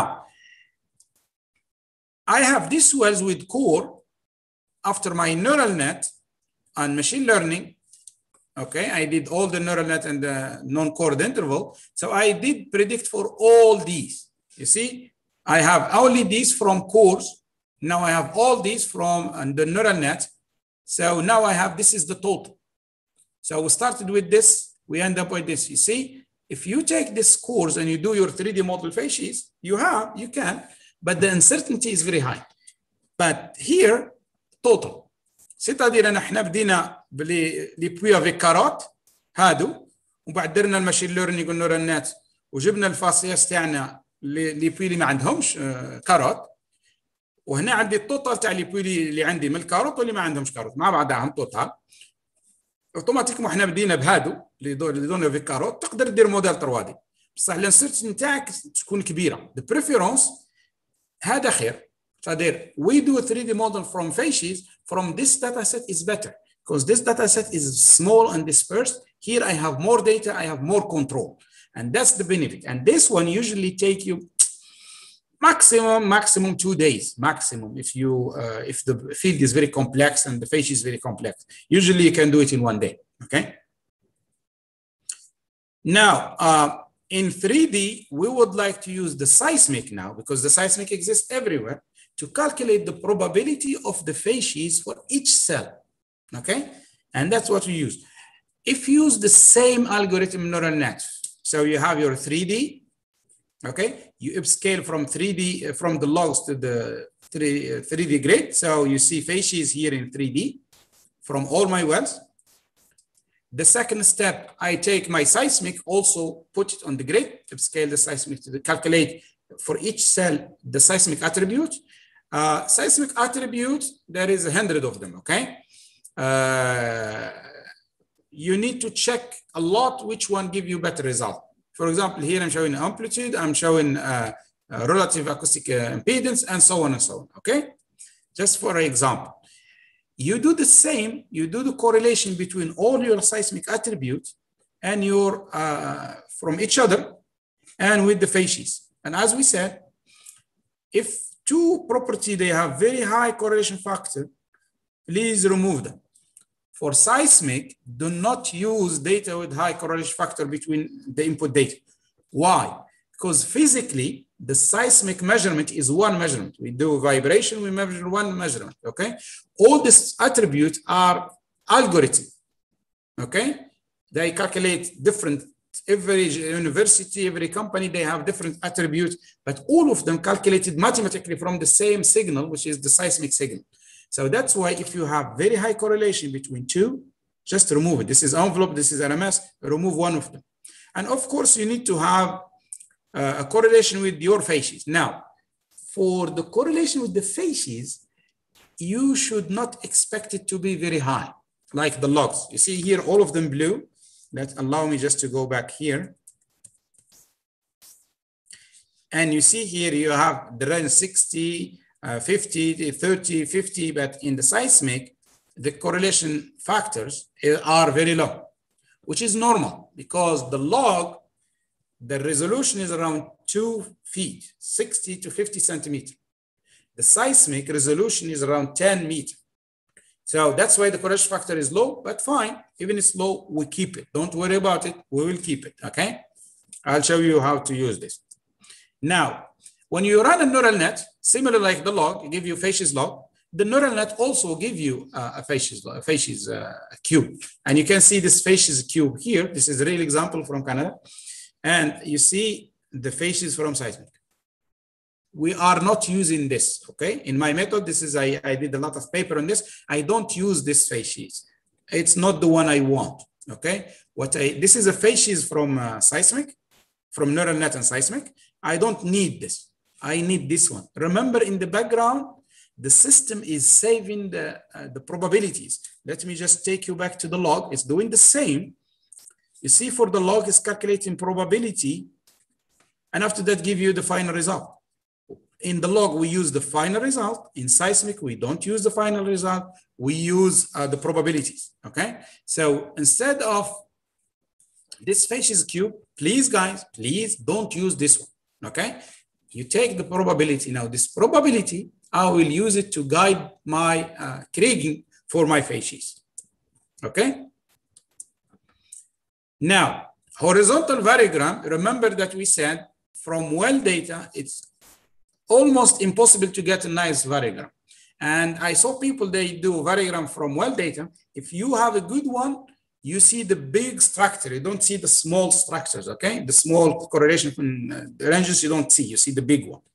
I have these wells with core after my neural net and machine learning. Okay, I did all the neural net and the non-cored interval. So I did predict for all these. You see, I have only these from cores. Now I have all these from the neural net. So now I have, this is the total. So we started with this, we end up with this. You see, if you take this cores and you do your three D model facies, you have, you can, but the uncertainty is very high. But here, total. C'est-à-dire أن إحنا بدينا بلي بوي افيك كارات هادو وبعد درنا الماشين ليرنينغ والنورال نت وجبنا الفاسياس تاعنا لي بوي اللي ما عندهمش كارات وهنا عندي التوتال تاع لي بوي اللي عندي من الكاروت واللي ما عندهمش كاروت مع بعضهم توتال اوتوماتيكمون احنا بدينا بهادو اللي دون افيك كاروت تقدر دير موديل ثري دي بصح الانسيرت نتاعك تكون كبيره the preference هذا خير. فدير we do a three D model from facies from this data set is better because this data set is small and dispersed. Here I have more data, I have more control, and that's the benefit. And this one usually take you maximum maximum two days maximum if you uh, if the field is very complex and the facies is very complex. Usually you can do it in one day. Okay. Now. Uh, In three D, we would like to use the seismic now because the seismic exists everywhere to calculate the probability of the facies for each cell, okay? And that's what we use. If you use the same algorithm neural net, so you have your three D, okay? You upscale from three D, uh, from the logs to the three D grid. So you see facies here in three D from all my wells. The second step, I take my seismic, also put it on the grid, upscale the seismic to the, calculate for each cell the seismic attribute. Uh, seismic attributes, there is a hundred of them, okay? Uh, you need to check a lot which one give you better result. For example, here I'm showing amplitude, I'm showing uh, uh, relative acoustic uh, impedance, and so on and so on, okay? Just for example. You do the same, you do the correlation between all your seismic attributes and your, uh, from each other and with the facies. And as we said, if two property, they have very high correlation factor, please remove them. For seismic, do not use data with high correlation factor between the input data. Why? Because physically, the seismic measurement is one measurement. We do vibration, we measure one measurement, okay? All these attributes are algorithm, okay? They calculate different, every university, every company, they have different attributes, but all of them calculated mathematically from the same signal, which is the seismic signal. So that's why if you have very high correlation between two, just remove it. This is envelope, this is R M S, remove one of them. And of course, you need to have uh, a correlation with your phases. Now, for the correlation with the phases, you should not expect it to be very high, like the logs. You see here, all of them blue. That allow me just to go back here. And you see here, you have the range sixty, uh, fifty, thirty, fifty, but in the seismic, the correlation factors are very low, which is normal because the log, the resolution is around two feet, sixty to fifty centimeters. The seismic resolution is around ten meters. So that's why the correlation factor is low, but fine. Even it's low, we keep it. Don't worry about it. We will keep it, okay? I'll show you how to use this. Now, when you run a neural net, similar like the log, it give you facies log. The neural net also give you uh, a facies, a facies uh, cube. And you can see this facies cube here. This is a real example from Canada. And you see the facies from seismic. We are not using this, okay? In my method, this is, I, I did a lot of paper on this. I don't use this facies. It's not the one I want, okay? What I, this is a facies from uh, seismic, from neural net and seismic. I don't need this. I need this one. Remember in the background, the system is saving the, uh, the probabilities. Let me just take you back to the log. It's doing the same. You see for the log, it's calculating probability. And after that, give you the final result. In the log, we use the final result. In seismic, we don't use the final result. We use uh, the probabilities, okay? So instead of this facies cube, please guys, please don't use this one, okay? You take the probability. Now this probability, I will use it to guide my uh, kriging for my facies, okay? Now, horizontal variogram, remember that we said from well data, it's almost impossible to get a nice variogram. And I saw people, they do variogram from well data. If you have a good one, you see the big structure. You don't see the small structures, okay? The small correlation from uh, the ranges you don't see, you see the big one.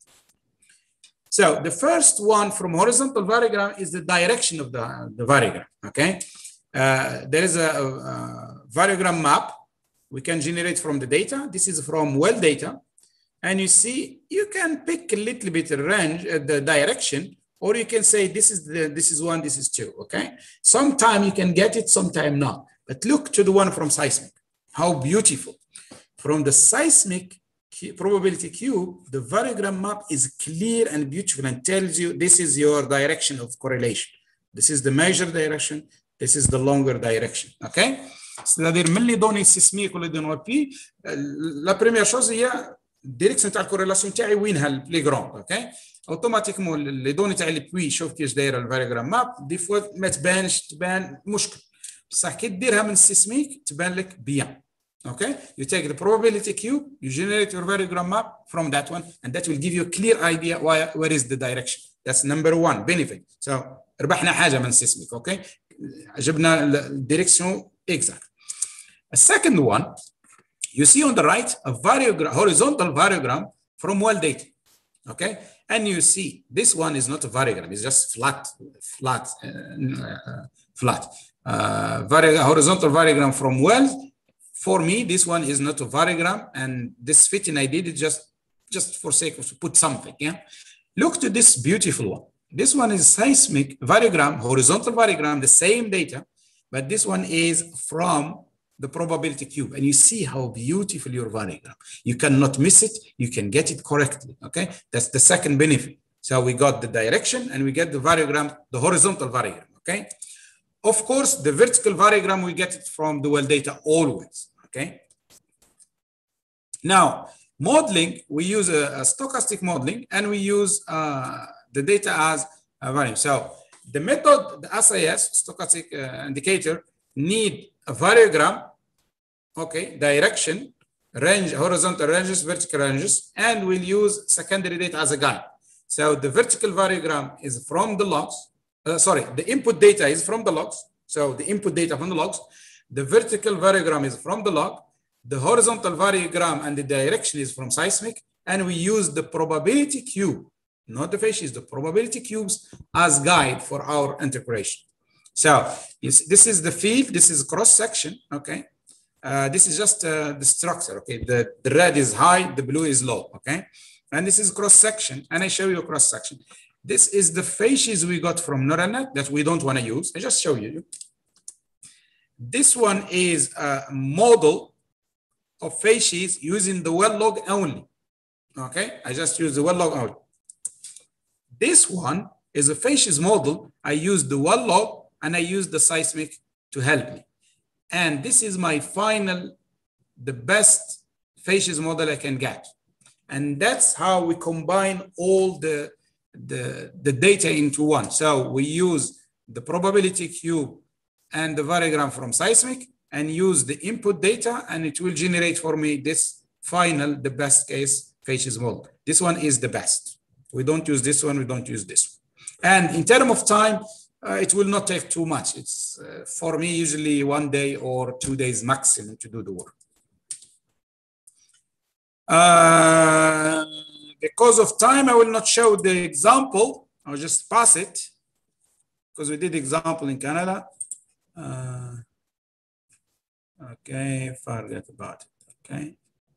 So the first one from horizontal variogram is the direction of the, the variogram, okay? Uh, there is a, a, a variogram map we can generate from the data. This is from well data. And you see, you can pick a little bit of range, uh, the direction, or you can say this is the, this is one, this is two, okay? Sometime you can get it, sometime not. But look to the one from seismic, how beautiful. From the seismic probability cube, the variogram map is clear and beautiful and tells you this is your direction of correlation. This is the measured direction, this is the longer direction, okay? C'est-à-dire, من اللي دوني السيسميك واللي دوني بي، la première chose هي الديريكسيون تاع الكوريلاسيون تاعي وينها البلي جراند، اوكي؟ اوتوماتيكمون لي دوني تاع البوي شوف كيفاش دايره الفاريوغرام ماب، دي فوا ما تبانش تبان مشكل، بصح كي ديرها من السيسميك تبان لك بيان، اوكي؟ You take the probability cube, you generate your variogram map from that one, and that will give you a clear idea why, where is the direction. That's number one benefit. So ربحنا حاجه من السيسميك، اوكي؟ جبنا الديريكسيون exact. A second one, you see on the right a variogram, horizontal variogram from well data, okay? And you see this one is not a variogram; it's just flat, flat, uh, flat. Uh, vari horizontal variogram from well. For me, this one is not a variogram, and this fitting I did it just, just for sake of to put something. Yeah. Look to this beautiful one. This one is seismic variogram, horizontal variogram, the same data, but this one is from the probability cube, and you see how beautiful your variogram. You cannot miss it. You can get it correctly. Okay, that's the second benefit. So we got the direction, and we get the variogram, the horizontal variogram. Okay, of course, the vertical variogram we get it from the well data always. Okay. Now modeling, we use a, a stochastic modeling, and we use uh, the data as a variable. So The method, the S I S, stochastic uh, indicator, need a variogram, okay, direction, range, horizontal ranges, vertical ranges, and we'll use secondary data as a guide. So the vertical variogram is from the logs, uh, sorry, the input data is from the logs. So the input data from the logs, the vertical variogram is from the log, the horizontal variogram and the direction is from seismic, and we use the probability cube, not the facies, the probability cubes as guide for our integration. So yes, this is the field, this is cross section, okay? Uh, this is just uh, the structure, okay? The, the red is high, the blue is low, okay? And this is cross section, and I show you a cross section. This is the facies we got from neural net that we don't want to use. I just show you. This one is a model of facies using the well log only, okay? I just use the well log only. This one is a facies model. I use the well log and I use the seismic to help me. And this is my final, the best facies model I can get. And that's how we combine all the, the, the data into one. So we use the probability cube and the variogram from seismic and use the input data, and it will generate for me this final, the best case facies model. This one is the best. We don't use this one, we don't use this one. And in terms of time, uh, it will not take too much. It's uh, for me, usually one day or two days maximum to do the work. Uh, because of time, I will not show the example. I'll just pass it because we did example in Canada. Uh, okay, forget about it, okay.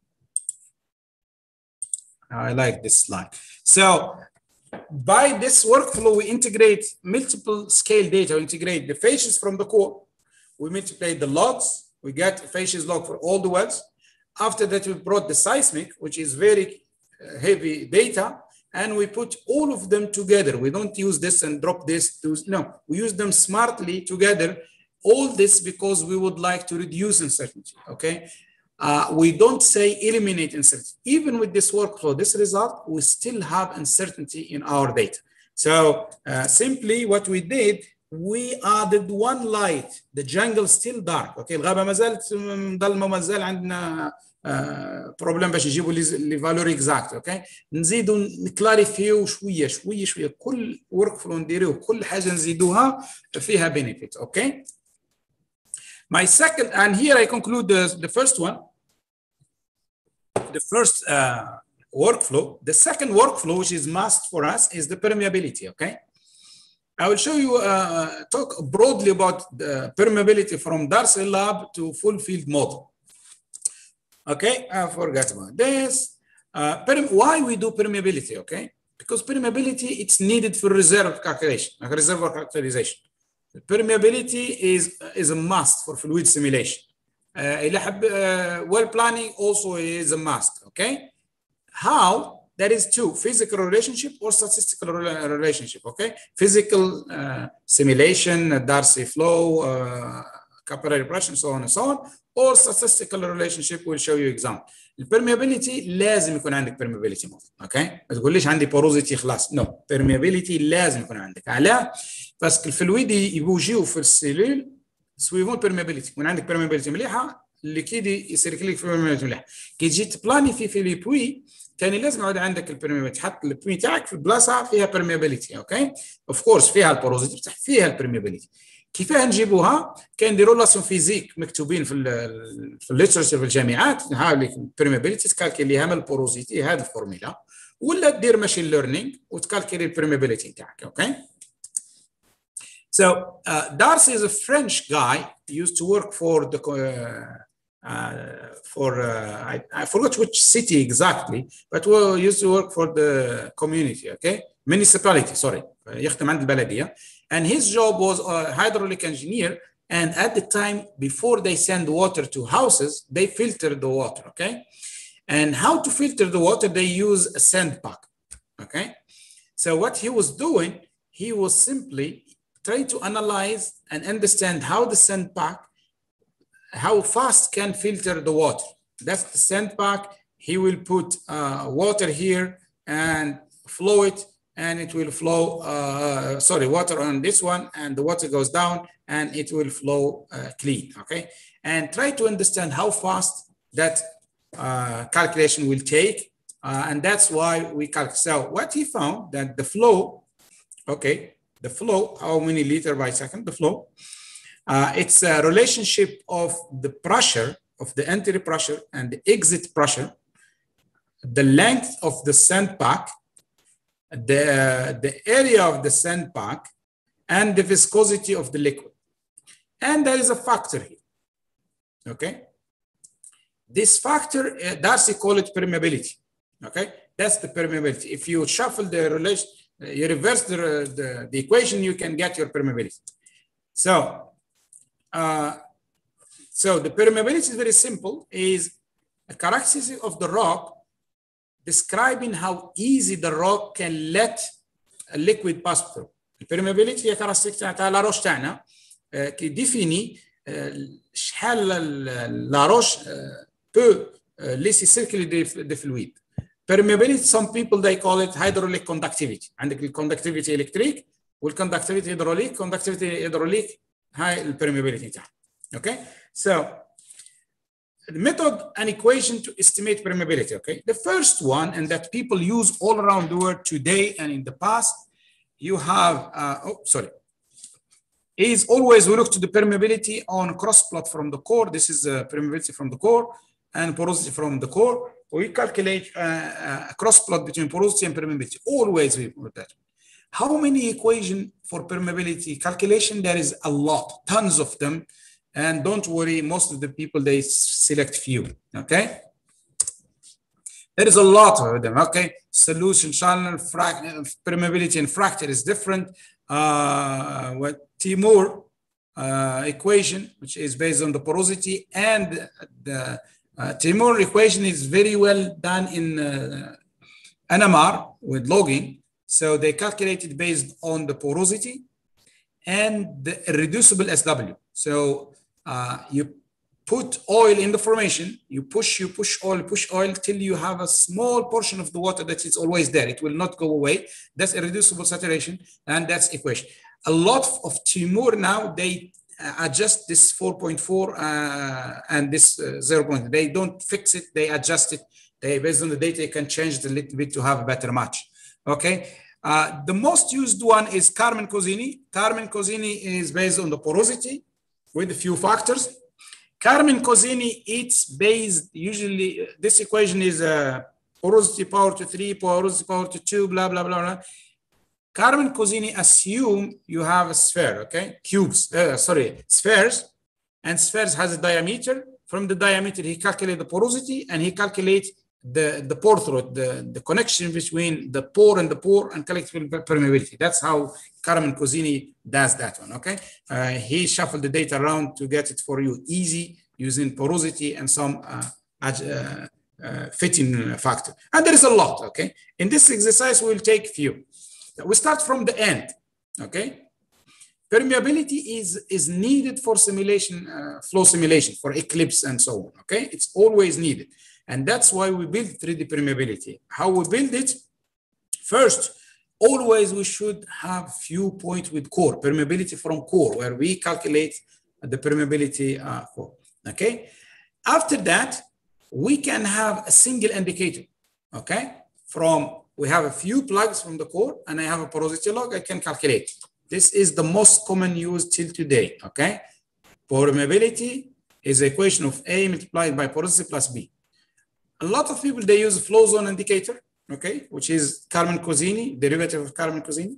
I like this slide. So by this workflow, we integrate multiple scale data. We integrate the facies from the core. We multiply the logs. We get a facies log for all the wells. After that, we brought the seismic, which is very heavy data, and we put all of them together. We don't use this and drop this. To, no, we use them smartly together. All this because we would like to reduce uncertainty, okay? Uh, we don't say eliminate uncertainty. Even with this workflow, this result, we still have uncertainty in our data. So uh, simply what we did, we added one light. The jungle still dark. Okay, الغابة ما زالت مظلمة وما زال عندنا بروبلم باش يجيبوا لي فالور اكزاكت. اوكي، نزيدوا نكلاريفيو شوية شوية شوية. كل ورك فلو نديروه كل حاجة نزيدوها فيها بينيفيت. اوكي. My second, and here I conclude the, the first one. The first uh, workflow. The second workflow, which is must for us, is the permeability. Okay. I will show you, uh, talk broadly about the permeability from Darcy lab to full field model. Okay, I forgot about this. Uh, why we do permeability, okay? Because permeability, it's needed for reserve calculation, like reservoir characterization. Permeability is, is a must for fluid simulation. Uh, uh, well planning also is a must, okay? How? That is two, physical relationship or statistical relationship, okay? Physical uh, simulation, Darcy flow, uh, capillary pressure, so on and so on, or statistical relationship, we'll show you example. البرميابيليتي لازم يكون عندك permeability model، اوكي؟ ما تقوليش عندي porosity خلاص، نو، no. permeability لازم يكون عندك، علاه؟ باسكو الفلويد يبوجيو في السيلول سويفون permeability، يكون عندك permeability مليحة، الليكيد يسيركليك في permeability مليحة، كي تجي تبلاني في في لي بوي ثاني لازم يعود عندك البرميابيليتي، تحط البوي تاعك في بلاصه فيها permeability، اوكي؟ اوف كورس فيها البوروزيتي بصح فيها البرميابيليتي. كيفاه نجيبوها؟ كاين دي رولاسيون فيزيك مكتوبين في ال في الليترشر في الجامعات، ها لك البرميابيليتي تكالكليها من البوروزيتي هذه الفورميلا، ولا دير ماشين ليرنينغ وتكالكلي البرميابيليتي تاعك، اوكي؟ So uh, Darcy is a French guy. He used to work for the uh, uh, for uh, I, I forgot which city exactly, but he used to work for the community, okay, municipality. Sorry, يخدم عند البلدية. And his job was a hydraulic engineer. And at the time, before they send water to houses, they filter the water, okay? And how to filter the water? They use a sand pack, okay? So what he was doing, he was simply trying to analyze and understand how the sand pack, how fast can filter the water. That's the sand pack. He will put uh, water here and flow it and it will flow, uh, sorry, water on this one, and the water goes down, and it will flow uh, clean, okay? And try to understand how fast that uh, calculation will take, uh, and that's why we calculate. So what he found, that the flow, okay, the flow, how many liter by second, the flow, uh, it's a relationship of the pressure, of the entry pressure and the exit pressure, the length of the sandbag, the, the area of the sandbag, and the viscosity of the liquid. And there is a factor here, okay? This factor, uh, Darcy called it permeability, okay? That's the permeability. If you shuffle the relation, uh, you reverse the, the, the equation, you can get your permeability. So, uh, so the permeability is very simple, is a characteristic of the rock describing how easy the rock can let a liquid pass through. البرميابيليتي هي كاركترستيك تاع لاروش تاعنا كي ديفيني شحال لاروش peut laisser circuler the fluid. Permeability, some people they call it hydraulic conductivity. عندك الكوندكتيفيتي الكتريك والكوندكتيفيتي هيدروليك. كوندكتيفيتي هيدروليك هاي البرميابيليتي تاعها. Okay, so the method and equation to estimate permeability. Okay, the first one, and that people use all around the world today and in the past, you have uh, oh sorry is always we look to the permeability on cross plot from the core. This is the permeability from the core and porosity from the core. We calculate uh, a cross plot between porosity and permeability. Always we put that. How many equation for permeability calculation? There is a lot, tons of them. And don't worry, most of the people, they select few, okay? There is a lot of them, okay? Solution, channel, permeability and fracture is different. Uh, what Timur uh, equation, which is based on the porosity, and the uh, Timur equation is very well done in uh, N M R with logging. So they calculated based on the porosity and the irreducible S W. So Uh, you put oil in the formation, you push, you push oil, push oil till you have a small portion of the water that is always there. It will not go away. That's irreducible saturation, and that's equation. A lot of Timur now, they uh, adjust this four point four uh, and this uh, zero point. They don't fix it, they adjust it. They, based on the data, you can change it a little bit to have a better match. Okay. Uh, the most used one is Carmen-Cosini. Carmen-Cosini is based on the porosity with a few factors. Carmen-Cosini, it's based, usually, this equation is uh, porosity power to three, porosity power to two, blah, blah, blah, blah. Carmen-Cosini assume you have a sphere, okay? Cubes, uh, sorry, spheres, and spheres has a diameter. From the diameter, he calculates the porosity, and he calculates the, the pore throat, the, the connection between the pore and the pore and collective permeability. That's how Carmen-Cosini does that one, okay? Uh, he shuffled the data around to get it for you easy using porosity and some uh, uh, uh, fitting factor. And there is a lot, okay? In this exercise, we'll take few. We start from the end, okay? Permeability is, is needed for simulation, uh, flow simulation, for eclipse and so on, okay? It's always needed. And that's why we build three D permeability. How we build it? First, always we should have few points with core, permeability from core, where we calculate the permeability uh, core, okay? After that, we can have a single indicator, okay? From, we have a few plugs from the core, and I have a porosity log, I can calculate. This is the most common used till today, okay? Permeability is the equation of A multiplied by porosity plus B. A lot of people, they use flow zone indicator, okay, which is Carmen-Cosini, derivative of Carmen-Cosini.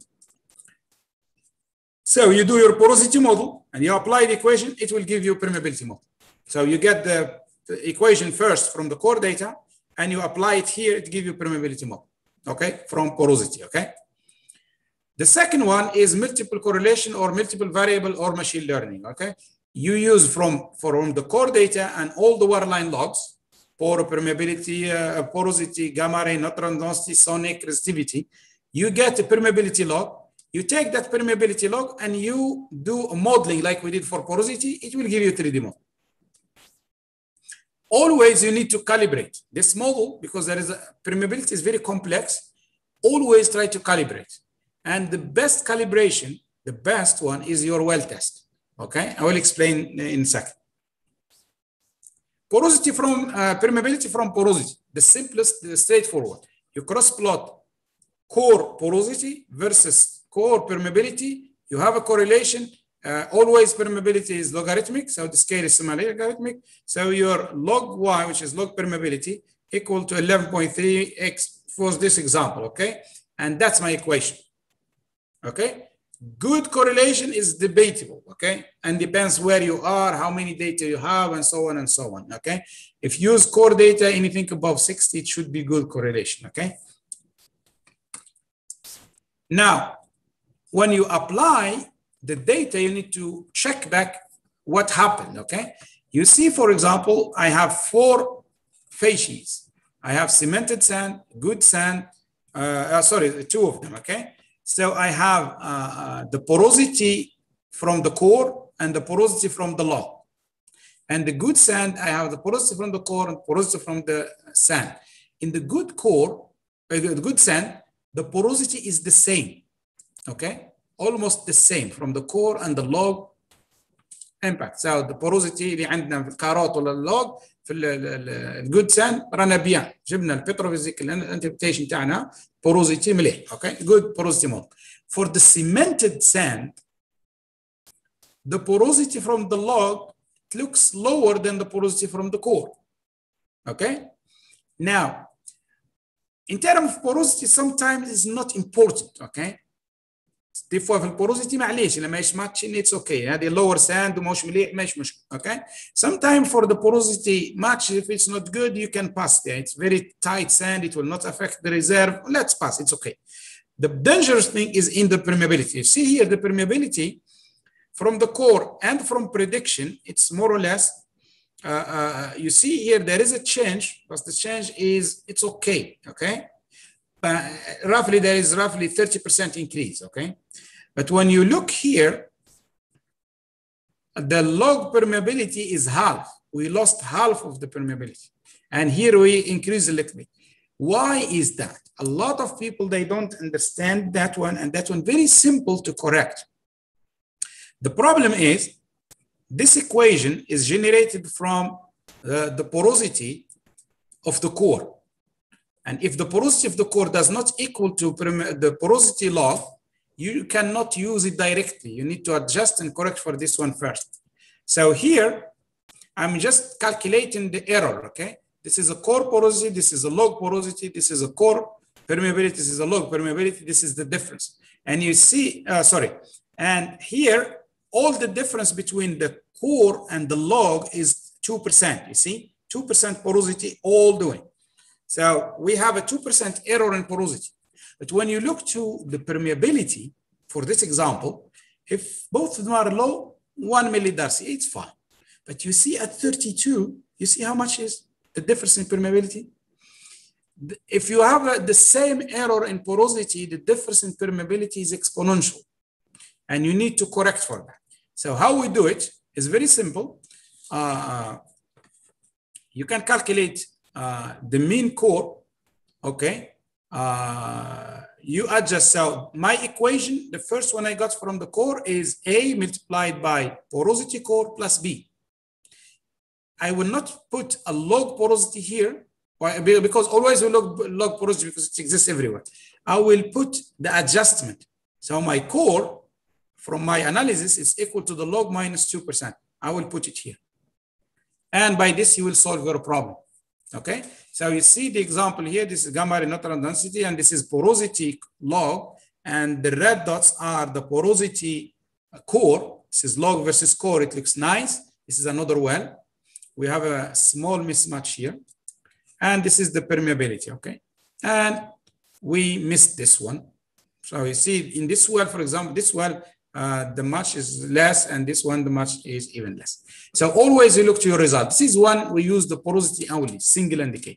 So you do your porosity model and you apply the equation, it will give you permeability model. So you get the, the equation first from the core data and you apply it here, it gives you permeability model, okay, from porosity, okay. The second one is multiple correlation or multiple variable or machine learning, okay. You use from, from the core data and all the waterline logs, pore permeability, uh, porosity, gamma ray, neutron density, sonic resistivity. You get a permeability log. You take that permeability log and you do a modeling like we did for porosity. It will give you a three D model. Always you need to calibrate this model because there is a permeability is very complex. always try to calibrate. And the best calibration, the best one is your well test. Okay, I will explain in a second. Porosity from uh, permeability from porosity, the simplest, the straightforward. You cross plot core porosity versus core permeability. You have a correlation. Uh, always permeability is logarithmic, so the scale is semi-logarithmic. So your log y, which is log permeability, equal to eleven point three x for this example, okay? And that's my equation, okay? Good correlation is debatable, okay? And depends where you are, how many data you have, and so on and so on, okay? If you use core data, anything above sixty, it should be good correlation, okay? Now, when you apply the data, you need to check back what happened, okay? You see, for example, I have four facies. I have cemented sand, good sand, uh, uh, sorry, two of them, okay? So I have uh, uh, the porosity from the core and the porosity from the log. And the good sand, I have the porosity from the core and porosity from the sand. In the good core, uh, the good sand, the porosity is the same, okay? Almost the same from the core and the log impact. So the porosity اللي عندنا في الكارات ولا اللوج في الجود ساند رانا بيان جبنا البتروفيزيكال انتربريتيشن تاعنا porosity مليح. Okay, good porosity model. For the cemented sand, the porosity from the log looks lower than the porosity from the core. Okay, now in terms of porosity, sometimes it's not important. Okay. تفوا في البوروزيتي معليش لما ماهيش ماتشين اتس اوكي هذه لور ساند وماهوش مليح ماهيش مشكل اوكي sometimes for the porosity match if it's not good you can pass there it's very tight sand it will not affect the reserve let's pass it's okay. The dangerous thing is in the permeability. You see here the permeability from the core and from prediction it's more or less uh, uh, you see here there is a change but the change is it's okay okay. Uh, roughly there is roughly thirty percent increase, okay? But when you look here, the log permeability is half. We lost half of the permeability. And here we increase a little bit. Why is that? A lot of people, they don't understand that one and that one very simple to correct. The problem is this equation is generated from uh, the porosity of the core. And if the porosity of the core does not equal to the porosity log, you cannot use it directly. You need to adjust and correct for this one first. So here, I'm just calculating the error, okay? This is a core porosity, this is a log porosity, this is a core permeability, this is a log permeability, this is the difference. And you see, uh, sorry, and here, all the difference between the core and the log is two percent, you see? two percent porosity all the way. So we have a two percent error in porosity. But when you look to the permeability, for this example, if both of them are low, one millidarcy, it's fine. But you see at thirty-two, you see how much is the difference in permeability? If you have a, the same error in porosity, the difference in permeability is exponential. And you need to correct for that. So how we do it is very simple. Uh, you can calculate Uh, the mean core, okay, uh, you adjust. So my equation, the first one I got from the core is A multiplied by porosity core plus B. I will not put a log porosity here because always we log, log porosity because it exists everywhere. I will put the adjustment. So my core from my analysis is equal to the log minus two percent. I will put it here. And by this, you will solve your problem. Okay, so you see the example here, this is gamma ray neutron density, and this is porosity log, and the red dots are the porosity core. This is log versus core, it looks nice. This is another well. We have a small mismatch here, and this is the permeability, okay? And we missed this one. So you see in this well, for example, this well, Uh, the match is less, and this one, the match is even less. So always you look to your result. This is one we use the porosity only, single indicator.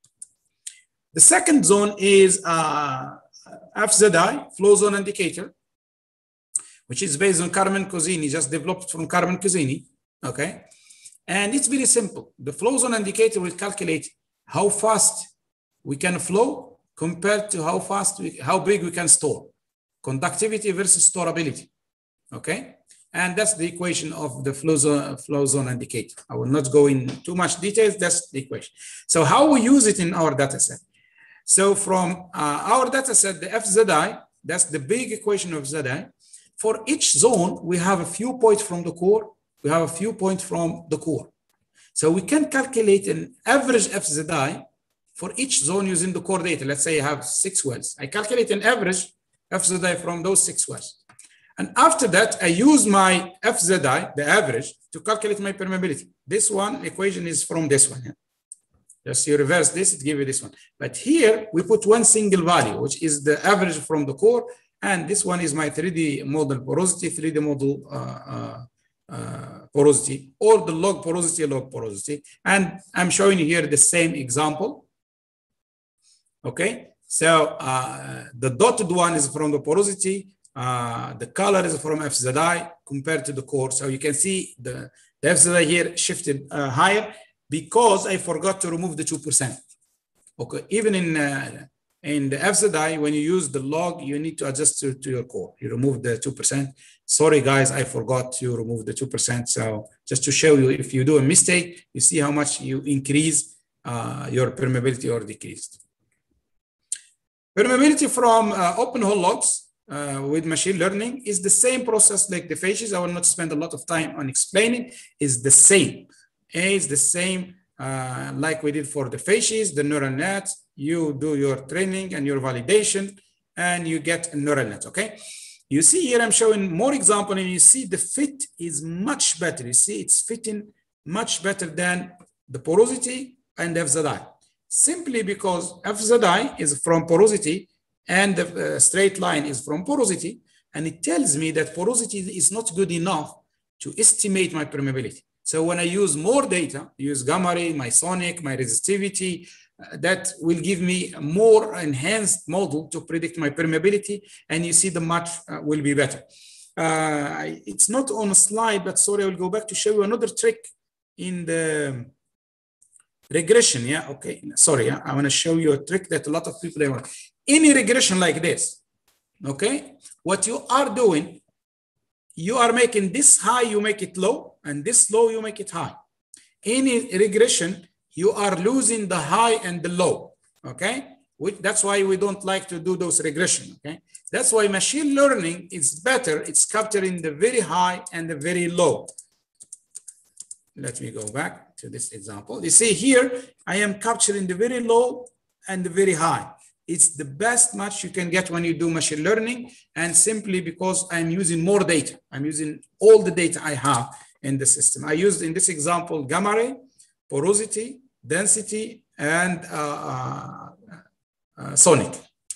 The second zone is uh, F Z I, flow zone indicator, which is based on Carmen Cosini, just developed from Carmen Cosini, okay? And it's very simple. The flow zone indicator will calculate how fast we can flow compared to how fast, we, how big we can store. Conductivity versus storability, okay? And that's the equation of the flow zone, flow zone indicator. I will not go in too much details, that's the equation. So how we use it in our data set. So from uh, our data set, the F Z I, that's the big equation of Z I. For each zone, we have a few points from the core, we have a few points from the core. So we can calculate an average F Z I for each zone using the core data. Let's say I have six wells. I calculate an average F Z I from those six wells. And after that, I use my F Z I, the average, to calculate my permeability. This one equation is from this one. Yeah? Just you reverse this, it gives you this one. But here, we put one single value, which is the average from the core. And this one is my three D model porosity, three D model uh, uh, uh, porosity, or the log porosity, log porosity. And I'm showing you here the same example. Okay, so uh, the dotted one is from the porosity. Uh, the color is from F Z I compared to the core. So you can see the, the F Z I here shifted uh, higher because I forgot to remove the two percent. Okay, even in, uh, in the F Z I, when you use the log, you need to adjust to, to your core. You remove the two percent. Sorry, guys, I forgot to remove the two percent. So just to show you, if you do a mistake, you see how much you increase uh, your permeability or decreased. Permeability from uh, open hole logs Uh, with machine learning is the same process like the phases. I will not spend a lot of time on explaining. Is the same. Is the same uh, like we did for the phases, the neural net. You do your training and your validation, and you get a neural net. Okay. You see here I'm showing more example, and you see the fit is much better. You see it's fitting much better than the porosity and F Z I. Simply because F Z I is from porosity, and the uh, straight line is from porosity, and it tells me that porosity is not good enough to estimate my permeability. So when I use more data, use gamma ray, my sonic, my resistivity, uh, that will give me a more enhanced model to predict my permeability, and you see the match uh, will be better. Uh, it's not on a slide, but sorry, I will go back to show you another trick in the regression. Yeah, okay, sorry, yeah? I want to show you a trick that a lot of people have. Any regression like this, okay? What you are doing, you are making this high, you make it low, and this low, you make it high. Any regression, you are losing the high and the low, okay? Which, that's why we don't like to do those regression, okay? That's why machine learning is better. It's capturing the very high and the very low. Let me go back to this example. You see here, I am capturing the very low and the very high. It's the best match you can get when you do machine learning, and simply because I'm using more data. I'm using all the data I have in the system. I used in this example, gamma ray, porosity, density, and uh, uh, uh, sonic.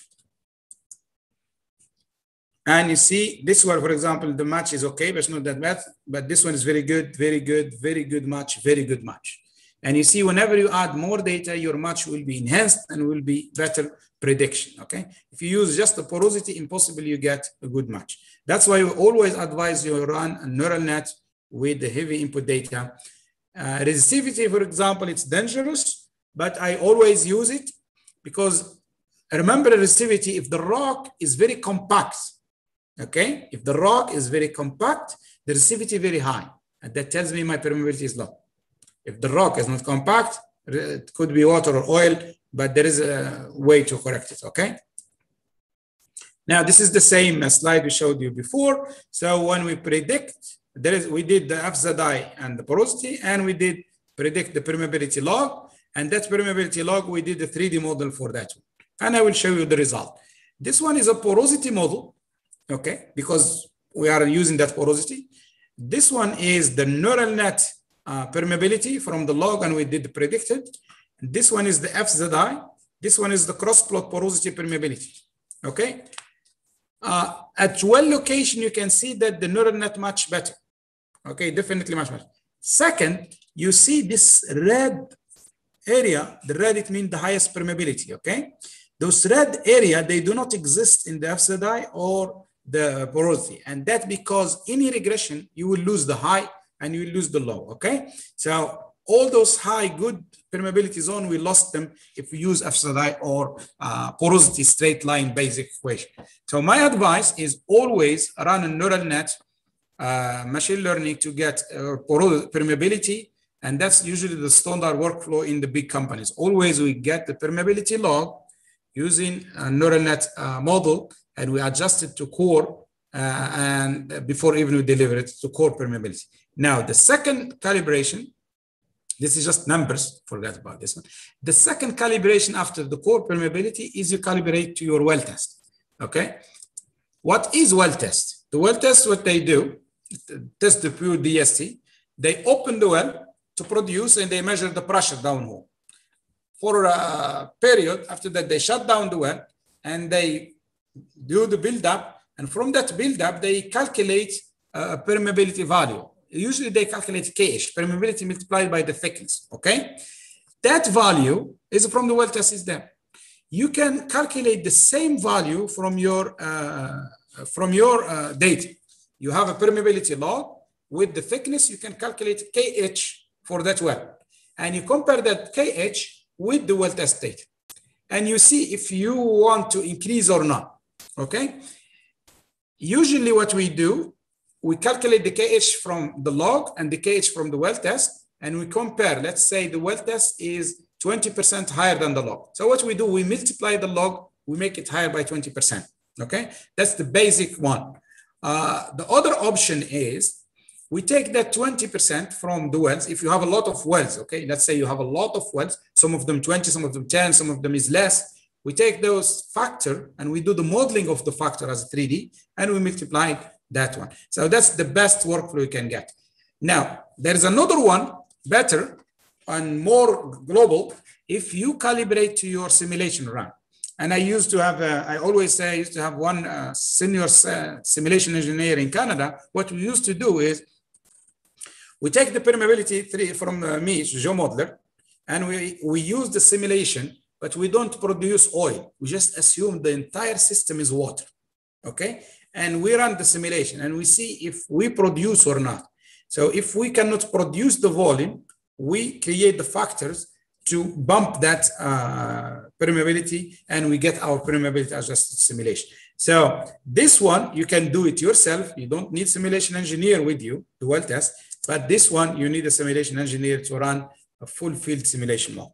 And you see this one, for example, the match is okay, but it's not that bad, but this one is very good, very good, very good match, very good match. And you see, whenever you add more data, your match will be enhanced and will be better prediction, okay? If you use just the porosity, impossible you get a good match. That's why we always advise you run a neural net with the heavy input data. Uh, resistivity, for example, it's dangerous, but I always use it because remember resistivity, if the rock is very compact, okay? If the rock is very compact, the resistivity very high, and that tells me my permeability is low. If the rock is not compact, it could be water or oil, but there is a way to correct it, okay? Now, this is the same slide we showed you before. So when we predict, there is, we did the F Z I and the porosity, and we did predict the permeability log, and that permeability log, we did the three D model for that one. And I will show you the result. This one is a porosity model, okay? Because we are using that porosity. This one is the neural net Uh, permeability from the log, and we did the predicted. This one is the F Z I. This one is the cross-plot porosity permeability, okay? Uh, at well location, you can see that the neural net much better, okay? Definitely much better. Second, you see this red area, the red, it means the highest permeability, okay? Those red area, they do not exist in the F Z I or the porosity, and that because any regression, you will lose the high and you will lose the low, okay? So all those high, good permeability zone, we lost them if we use F S I or uh, porosity straight line basic equation. So my advice is always run a neural net uh, machine learning to get uh, permeability. And that's usually the standard workflow in the big companies. Always we get the permeability log using a neural net uh, model, and we adjust it to core uh, and before even we deliver it to core permeability. Now, the second calibration, this is just numbers, forget about this one. The second calibration after the core permeability is you calibrate to your well test, okay? What is well test? The well test, what they do, test the pure D S T, they open the well to produce and they measure the pressure downhole. For a period, after that, they shut down the well and they do the build-up, and from that build-up, they calculate a permeability value. Usually they calculate K H, permeability multiplied by the thickness, okay? That value is from the well test is there. You can calculate the same value from your, uh, from your uh, data. You have a permeability log with the thickness, you can calculate K H for that well. And you compare that K H with the well test data. And you see if you want to increase or not, okay? Usually what we do, we calculate the K H from the log and the K H from the well test, and we compare. Let's say the well test is twenty percent higher than the log. So what we do, we multiply the log, we make it higher by twenty percent, okay? That's the basic one. Uh, the other option is we take that twenty percent from the wells. If you have a lot of wells, okay? Let's say you have a lot of wells, some of them twenty, some of them ten, some of them is less. We take those factor and we do the modeling of the factor as a three D and we multiply that one. So that's the best workflow you can get. Now, there is another one, better and more global, if you calibrate to your simulation run. And I used to have, a, I always say I used to have one uh, senior uh, simulation engineer in Canada. What we used to do is, we take the permeability three from uh, me, GeoModeler, and we, we use the simulation, but we don't produce oil. We just assume the entire system is water, okay? And we run the simulation and we see if we produce or not. So if we cannot produce the volume, we create the factors to bump that uh, permeability and we get our permeability adjusted simulation. So this one, you can do it yourself. You don't need simulation engineer with you to well test, but this one, you need a simulation engineer to run a full field simulation model.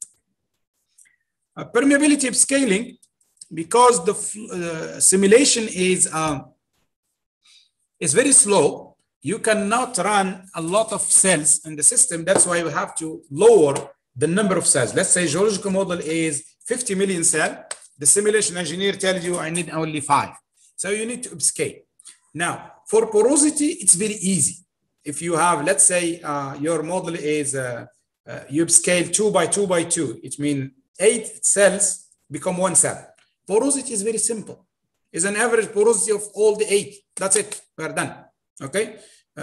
Uh, permeability upscaling, because the uh, simulation is, um, is very slow, you cannot run a lot of cells in the system. That's why you have to lower the number of cells. Let's say geological model is fifty million cells. The simulation engineer tells you I need only five. So you need to upscale. Now, for porosity, it's very easy. If you have, let's say uh, your model is, uh, uh, you upscale two by two by two, it means eight cells become one cell. Porosity is very simple. It's an average porosity of all the eight. That's it. We're done. Okay.